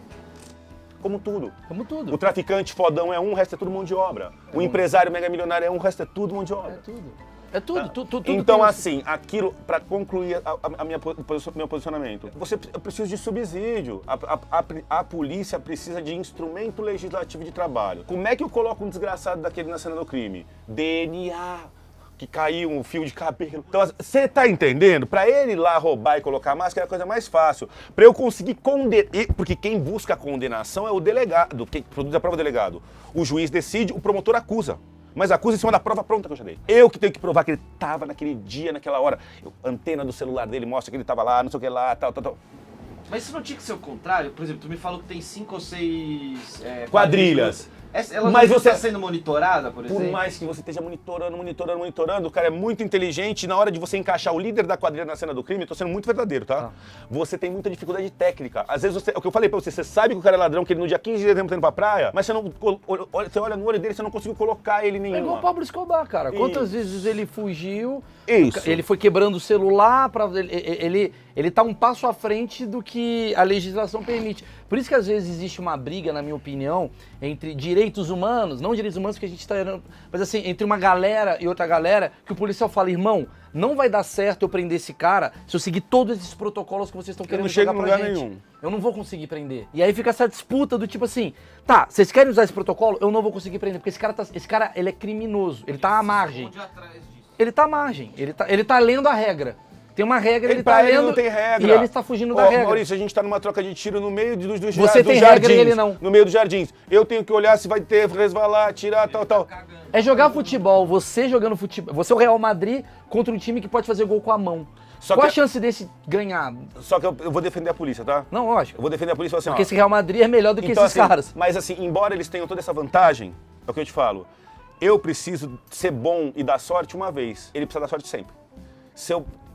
Como tudo. Como tudo. O traficante fodão é um, o resto é tudo mão de obra. É o empresário mega milionário é um, o resto é tudo mão de obra. É tudo. É tudo, tá? tu, tu, tudo. Então, assim, aquilo, para concluir a, a, a minha, o meu posicionamento, você precisa de subsídio. A, a, a, a polícia precisa de instrumento legislativo de trabalho. Como é que eu coloco um desgraçado daquele na cena do crime? D N A. Que caiu um fio de cabelo. Então, você tá entendendo? Pra ele ir lá roubar e colocar a máscara é a coisa mais fácil. Pra eu conseguir condenar... Porque quem busca a condenação é o delegado, quem produz a prova é o delegado. O juiz decide, o promotor acusa. Mas acusa em cima da prova pronta que eu já dei. Eu que tenho que provar que ele tava naquele dia, naquela hora. A antena do celular dele mostra que ele tava lá, não sei o que lá, tal, tal, tal. Mas isso não tinha que ser o contrário? Por exemplo, tu me falou que tem cinco ou seis... É, quadrilhas. Ela mas não você está sendo monitorada, por exemplo? Por mais que você esteja monitorando, monitorando, monitorando, o cara é muito inteligente. Na hora de você encaixar o líder da quadrilha na cena do crime, eu tô sendo muito verdadeiro, tá? Ah. Você tem muita dificuldade técnica. Às vezes, você, é o que eu falei pra você, você sabe que o cara é ladrão, que ele no dia quinze de dezembro tá indo pra praia, mas você, não, você olha no olho dele, você não conseguiu colocar ele nenhum. É igual o Pablo Escobar, cara. Isso. Quantas vezes ele fugiu, Isso. ele foi quebrando o celular, pra, ele, ele, ele tá um passo à frente do que a legislação permite. Por isso que às vezes existe uma briga, na minha opinião, entre direitos humanos, não direitos humanos que a gente está... Mas assim, entre uma galera e outra galera, que o policial fala, irmão, não vai dar certo eu prender esse cara se eu seguir todos esses protocolos que vocês estão querendo jogar pra gente. Nenhum. Eu não vou conseguir prender. E aí fica essa disputa do tipo assim, tá, vocês querem usar esse protocolo? Eu não vou conseguir prender, porque esse cara, tá, esse cara ele é criminoso, ele tá à margem. Ele tá à margem, ele tá, ele tá lendo a regra. Tem uma regra, ele, ele tá lendo, não tem regra. E ele está fugindo oh, da regra. Maurício, a gente tá numa troca de tiro no meio dos, dos, Você dos tem jardins. Regra e ele não. No meio dos jardins. Eu tenho que olhar se vai ter, resvalar, tirar, tal, tal. É jogar futebol, você jogando futebol. Você é o Real Madrid contra um time que pode fazer gol com a mão. Só Qual que... a chance desse ganhar? Só que eu, eu vou defender a polícia, tá? Não, lógico. Eu vou defender a polícia assim, Porque ó, esse Real Madrid é melhor do que então, esses assim, caras. Mas assim, embora eles tenham toda essa vantagem, é o que eu te falo, eu preciso ser bom e dar sorte uma vez. Ele precisa dar sorte sempre. Se eu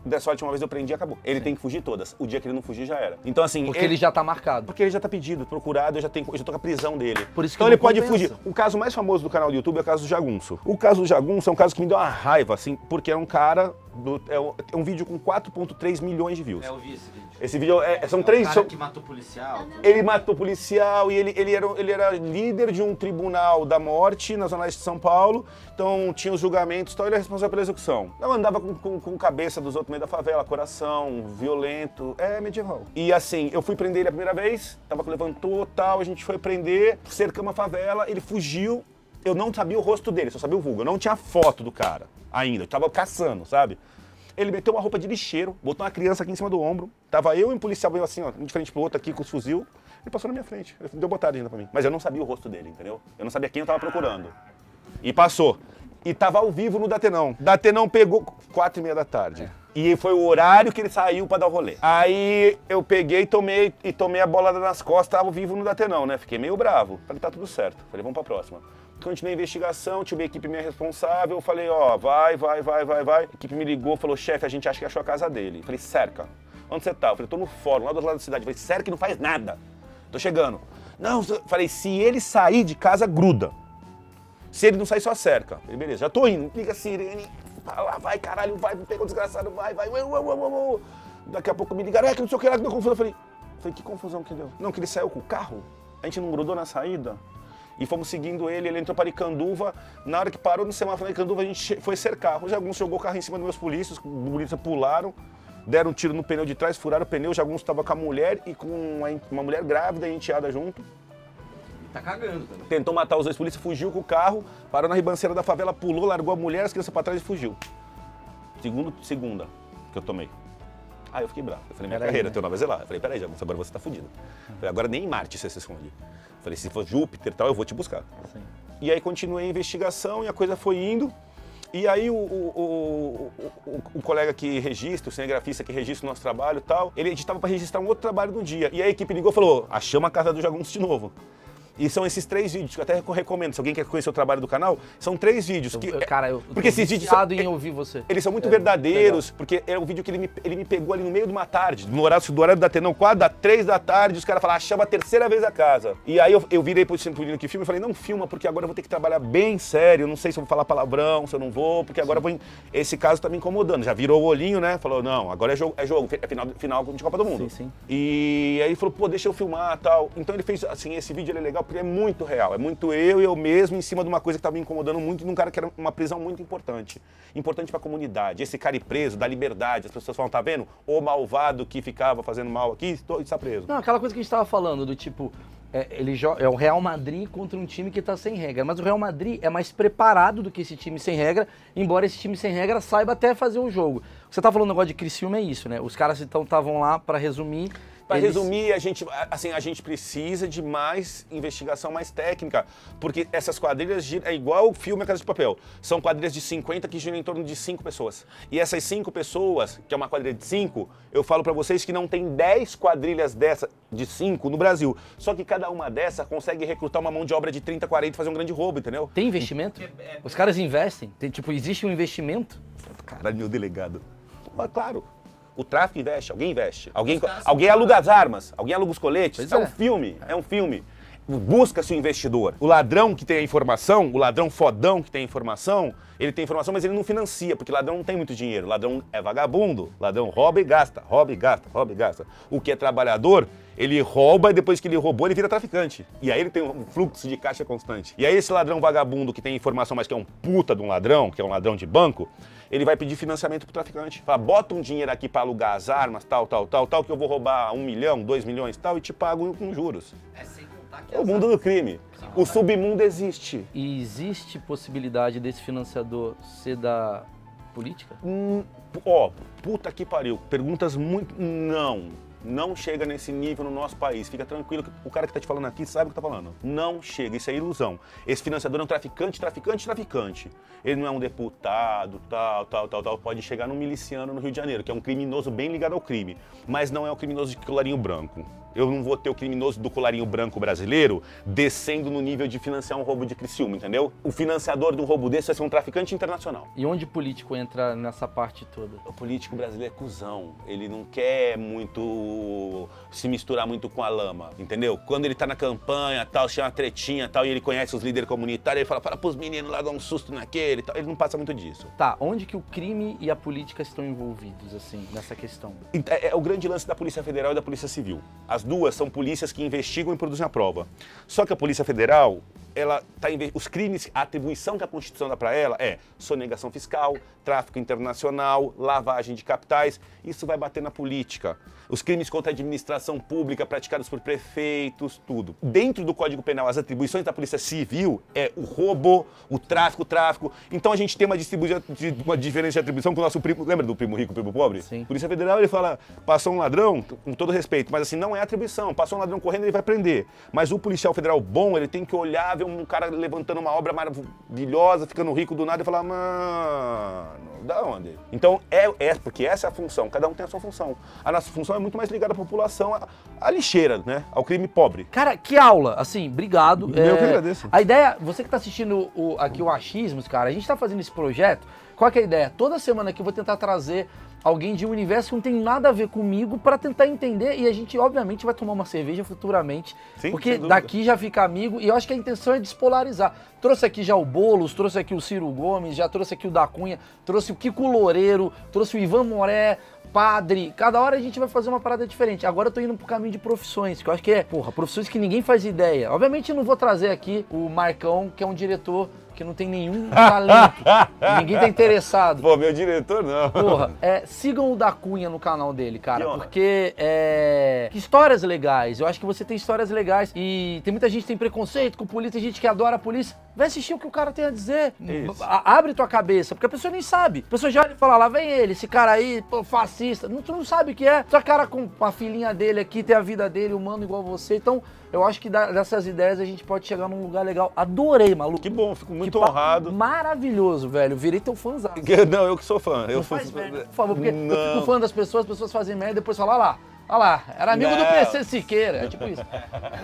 der sorte uma vez eu prendi e acabou. Ele Sim. tem que fugir todas. O dia que ele não fugir já era. Então assim... Porque ele, ele já tá marcado. Porque ele já tá pedido, procurado, eu já, tenho, eu já tô com a prisão dele. Por isso que então ele compensa. pode fugir. O caso mais famoso do canal do YouTube é o caso do Jagunço. O caso do Jagunço é um caso que me deu uma raiva, assim, porque é um cara... Do, é, um, é um vídeo com quatro ponto três milhões de views. É, eu vi esse vídeo. Esse vídeo é, são é três... O cara são, que matou policial. Ele matou policial e ele, ele, era, ele era líder de um tribunal da morte na Zona Leste de São Paulo. Então tinha os julgamentos e tal, ele é responsável pela execução. Eu andava com, com, com cabeça dos outros no meio da favela, coração, violento, é medieval. E assim, eu fui prender ele a primeira vez, tava levantou tal, a gente foi prender, cercamos a favela, ele fugiu. Eu não sabia o rosto dele, só sabia o vulgo. Eu não tinha foto do cara ainda, eu tava caçando, sabe? Ele meteu uma roupa de lixeiro, botou uma criança aqui em cima do ombro. Tava eu e um policial veio assim, ó, um de frente pro outro aqui com os fuzil. Ele passou na minha frente, ele deu botada ainda pra mim. Mas eu não sabia o rosto dele, entendeu? Eu não sabia quem eu tava procurando. E passou. E tava ao vivo no Datenão. Datenão pegou quatro e meia da tarde. É. E foi o horário que ele saiu pra dar o rolê. Aí eu peguei e tomei, e tomei a bolada nas costas, tava ao vivo no Datenão, né? Fiquei meio bravo. Falei, tá tudo certo. Falei, vamos pra próxima. Continuei a investigação, tinha uma equipe minha responsável, falei, ó, vai, vai, vai, vai, vai. A equipe me ligou, falou, chefe, a gente acha que achou a casa dele. Falei, cerca. Onde você tá? Eu falei, tô no fórum, lá do outro lado da cidade. Eu falei, cerca e não faz nada. Tô chegando. Não, falei, se ele sair de casa, gruda. Se ele não sair, só cerca. Falei, beleza, já tô indo. Liga a sirene, vai, vai, caralho, vai, pegou o desgraçado, vai, vai. Uou, uou, uou, uou. Daqui a pouco me ligaram, é que não sei o que lá, que deu confusão. Eu falei, falei, que confusão que deu? Não, que ele saiu com o carro, a gente não grudou na saída. E fomos seguindo ele, ele entrou para Icanduva. Na hora que parou no semáforo na Icanduva, a gente foi cercar. O Jagunço jogou o carro em cima dos meus polícias, os polícias pularam, deram um tiro no pneu de trás, furaram o pneu. O Jagunço estava com a mulher e com uma, uma mulher grávida e enteada junto. Tá cagando também. Tentou matar os dois polícias, fugiu com o carro, parou na ribanceira da favela, pulou, largou a mulher, as crianças para trás e fugiu. Segundo, segunda que eu tomei. Aí eu fiquei bravo. Eu falei, minha Pera carreira, aí, né? teu nome é lá. Eu falei, peraí, Jagunço, agora você tá fudido. Eu falei, agora nem em Marte você se esconde. Eu falei, se for Júpiter e tal, eu vou te buscar. Sim. E aí continuei a investigação e a coisa foi indo. E aí o, o, o, o, o colega que registra, o cinegrafista que registra o nosso trabalho e tal, ele editava para registrar um outro trabalho no dia. E a equipe ligou e falou, achamos a casa do Jagunço de novo. E são esses três vídeos que eu até recomendo, se alguém quer conhecer o trabalho do canal, são três vídeos. Que, cara, eu porque esses vídeos são, em ouvir você. Eles são muito é, verdadeiros, legal. Porque é um vídeo que ele me, ele me pegou ali no meio de uma tarde, no horário do horário da Tenão, quatro da três da tarde, os caras falaram, achamos a terceira vez a casa. E aí eu, eu virei pro Cimpulino que filma e falei, não filma, porque agora eu vou ter que trabalhar bem sério, eu não sei se eu vou falar palavrão, se eu não vou, porque agora eu vou... Em... Esse caso tá me incomodando, já virou o olhinho, né? Falou, não, agora é jogo, é jogo, é final, final de Copa do Mundo. Sim, sim. E aí ele falou, pô, deixa eu filmar e tal. Então ele fez, assim, esse vídeo ele é legal porque ele é muito real. É muito eu e eu mesmo em cima de uma coisa que estava me incomodando muito, de um cara que era uma prisão muito importante. Importante para a comunidade. Esse cara ir preso, dá liberdade. As pessoas falam, tá vendo? O malvado que ficava fazendo mal aqui, está preso. Não, aquela coisa que a gente estava falando, do tipo, é, ele joga, é o Real Madrid contra um time que está sem regra. Mas o Real Madrid é mais preparado do que esse time sem regra, embora esse time sem regra saiba até fazer o jogo. O que você tá falando agora de Criciúma é isso, né? Os caras então estavam lá, para resumir... Para Eles... resumir, a gente, assim, a gente precisa de mais investigação, mais técnica, porque essas quadrilhas giram, é igual o filme A Casa de Papel, são quadrilhas de cinquenta que giram em torno de cinco pessoas. E essas cinco pessoas, que é uma quadrilha de cinco, eu falo para vocês que não tem dez quadrilhas dessa de cinco no Brasil. Só que cada uma dessas consegue recrutar uma mão de obra de trinta, quarenta e fazer um grande roubo, entendeu? Tem investimento? Os caras investem? Tem, tipo, existe um investimento? Caralho, meu delegado. Ah, claro. O tráfico investe, alguém investe. Alguém, alguém aluga as armas, alguém aluga os coletes. É, é um filme, é um filme. Busca-se o investidor. O ladrão que tem a informação, o ladrão fodão que tem a informação, ele tem informação, mas ele não financia, porque ladrão não tem muito dinheiro. Ladrão é vagabundo, ladrão rouba e gasta, rouba e gasta, rouba e gasta. O que é trabalhador, ele rouba e depois que ele roubou, ele vira traficante. E aí ele tem um fluxo de caixa constante. E aí esse ladrão vagabundo que tem informação, mas que é um puta de um ladrão, que é um ladrão de banco, ele vai pedir financiamento pro traficante. Fala, bota um dinheiro aqui para alugar as armas, tal, tal, tal, tal, que eu vou roubar um milhão, dois milhões, tal, e te pago com juros. É sem contar que é o mundo do crime. O submundo existe. E existe possibilidade desse financiador ser da política? Hum, ó, puta que pariu. Perguntas muito... Não. Não chega nesse nível no nosso país. Fica tranquilo que o cara que tá te falando aqui sabe o que tá falando. Não chega, isso é ilusão. Esse financiador é um traficante, traficante, traficante. Ele não é um deputado, tal, tal, tal, tal. Pode chegar num miliciano no Rio de Janeiro, que é um criminoso bem ligado ao crime. Mas não é um criminoso de colarinho branco. Eu não vou ter o criminoso do colarinho branco brasileiro descendo no nível de financiar um roubo de Criciúma, entendeu? O financiador de um roubo desse vai ser um traficante internacional. E onde o político entra nessa parte toda? O político brasileiro é cuzão. Ele não quer muito se misturar muito com a lama, entendeu? Quando ele tá na campanha, tal, chama uma tretinha, tal, e ele conhece os líderes comunitários, ele fala, fala pros meninos lá, dá um susto naquele, tal. Ele não passa muito disso. Tá, onde que o crime e a política estão envolvidos, assim, nessa questão? É, é o grande lance da Polícia Federal e da Polícia Civil. As duas são polícias que investigam e produzem a prova. Só que a Polícia Federal, ela tá em... os crimes, a atribuição que a Constituição dá para ela é sonegação fiscal, tráfico internacional, lavagem de capitais. Isso vai bater na política. Os crimes contra a administração pública praticados por prefeitos, tudo. Dentro do Código Penal, as atribuições da Polícia Civil é o roubo, o tráfico, o tráfico. Então a gente tem uma, distribuição, uma diferença de atribuição com o nosso primo. Lembra do primo rico e primo pobre? Sim. Polícia Federal, ele fala, passou um ladrão, com todo respeito, mas assim, não é atribuição. Passou um ladrão correndo, ele vai prender. Mas o policial federal bom, ele tem que olhar, ver um cara levantando uma obra maravilhosa, ficando rico do nada e falar, mano, da onde? Então, é, é porque essa é a função, cada um tem a sua função. A nossa função é muito mais ligada à população, à, à lixeira, né? Ao crime pobre. Cara, que aula, assim, obrigado. Eu é, que agradeço. A ideia, você que tá assistindo o, aqui o Achismos, cara, a gente tá fazendo esse projeto, qual que é a ideia? Toda semana aqui eu vou tentar trazer alguém de um universo que não tem nada a ver comigo para tentar entender, e a gente obviamente vai tomar uma cerveja futuramente, Sim, porque daqui já fica amigo, e eu acho que a intenção é despolarizar. Trouxe aqui já o Boulos, trouxe aqui o Ciro Gomes, já trouxe aqui o da Cunha, trouxe o Kiko Loureiro, trouxe o Ivan Moré, padre, cada hora a gente vai fazer uma parada diferente. Agora eu tô indo pro caminho de profissões, que eu acho que é, porra, profissões que ninguém faz ideia. Obviamente eu não vou trazer aqui o Marcão, que é um diretor que não tem nenhum talento, ninguém tá interessado. Pô, meu diretor não. Porra, é, sigam o da Cunha no canal dele, cara, Que honra. porque é... que histórias legais, eu acho que você tem histórias legais e tem muita gente que tem preconceito com polícia, tem gente que adora a polícia, vai assistir o que o cara tem a dizer, Isso. A- abre tua cabeça, porque a pessoa nem sabe, a pessoa já olha e fala, lá vem ele, esse cara aí, pô, fascista, não, tu não sabe o que é, esse cara com a filhinha dele aqui, tem a vida dele, humano igual você, então eu acho que da- dessas ideias a gente pode chegar num lugar legal, adorei, maluco. Que bom, fico muito Que papo honrado. Maravilhoso, velho. Virei teu fãzão. Não, eu que sou fã. Eu Não sou... faz merda, por favor, porque eu Não. fico fã das pessoas, as pessoas fazem merda e depois falam, olha lá, olha lá, era amigo do Não. P C Siqueira. É tipo isso.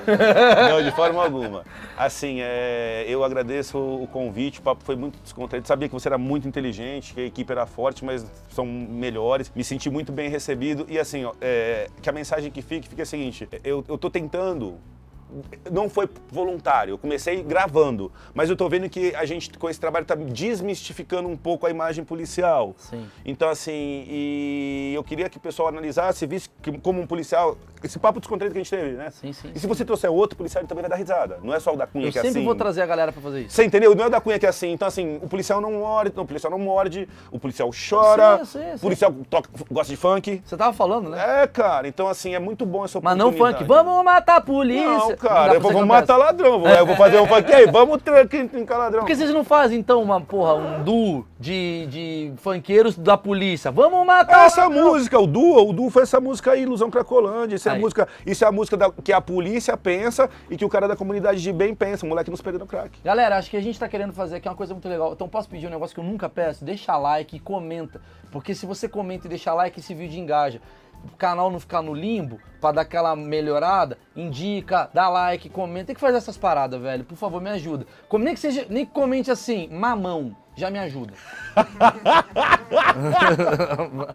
Não, de forma alguma. Assim, é, eu agradeço o convite, o papo foi muito descontraído. Sabia que você era muito inteligente, que a equipe era forte, mas são melhores. Me senti muito bem recebido e assim, ó, é, que a mensagem que fique, fica a seguinte, eu, eu tô tentando... Não foi voluntário, eu comecei gravando, mas eu tô vendo que a gente com esse trabalho tá desmistificando um pouco a imagem policial. Sim. Então assim, e eu queria que o pessoal analisasse, visse que, como um policial, esse papo descontraído que a gente teve, né? Sim, sim. E se você trouxer outro policial, ele também vai dar risada. Não é só o da Cunha Eu que é sempre assim. vou trazer a galera pra fazer isso. Você entendeu? Não é o da Cunha que é assim. Então, assim, o policial não morde, não, o policial não morde, o policial chora, Eu sei, eu sei, eu o sei. policial toca, gosta de funk. Você tava falando, né? É, cara, então assim, é muito bom essa Mas não oportunidade. funk. Vamos matar a polícia. Não, dá cara, pra eu vou, você vamos cantar matar ladrão. Vou, eu vou fazer um funk aí, vamos trancar ladrão. Por que vocês não fazem, então, uma porra, um duo de, de funkeiros da polícia? Vamos matar Essa ladrão. música, o duo, o duo foi essa música aí, Ilusão Cracolândia. Isso é a Aí. música, isso é a música da- que a polícia pensa e que o cara da comunidade de bem pensa, o moleque nos perdendo crack. Galera, acho que a gente tá querendo fazer aqui uma coisa muito legal. Então posso pedir um negócio que eu nunca peço? Deixa like e comenta. Porque se você comenta e deixa like, esse vídeo engaja. O canal não ficar no limbo, pra dar aquela melhorada, indica, dá like, comenta. Tem que fazer essas paradas, velho. Por favor, me ajuda. Como- Nem que seja, nem que comente assim, mamão, já me ajuda.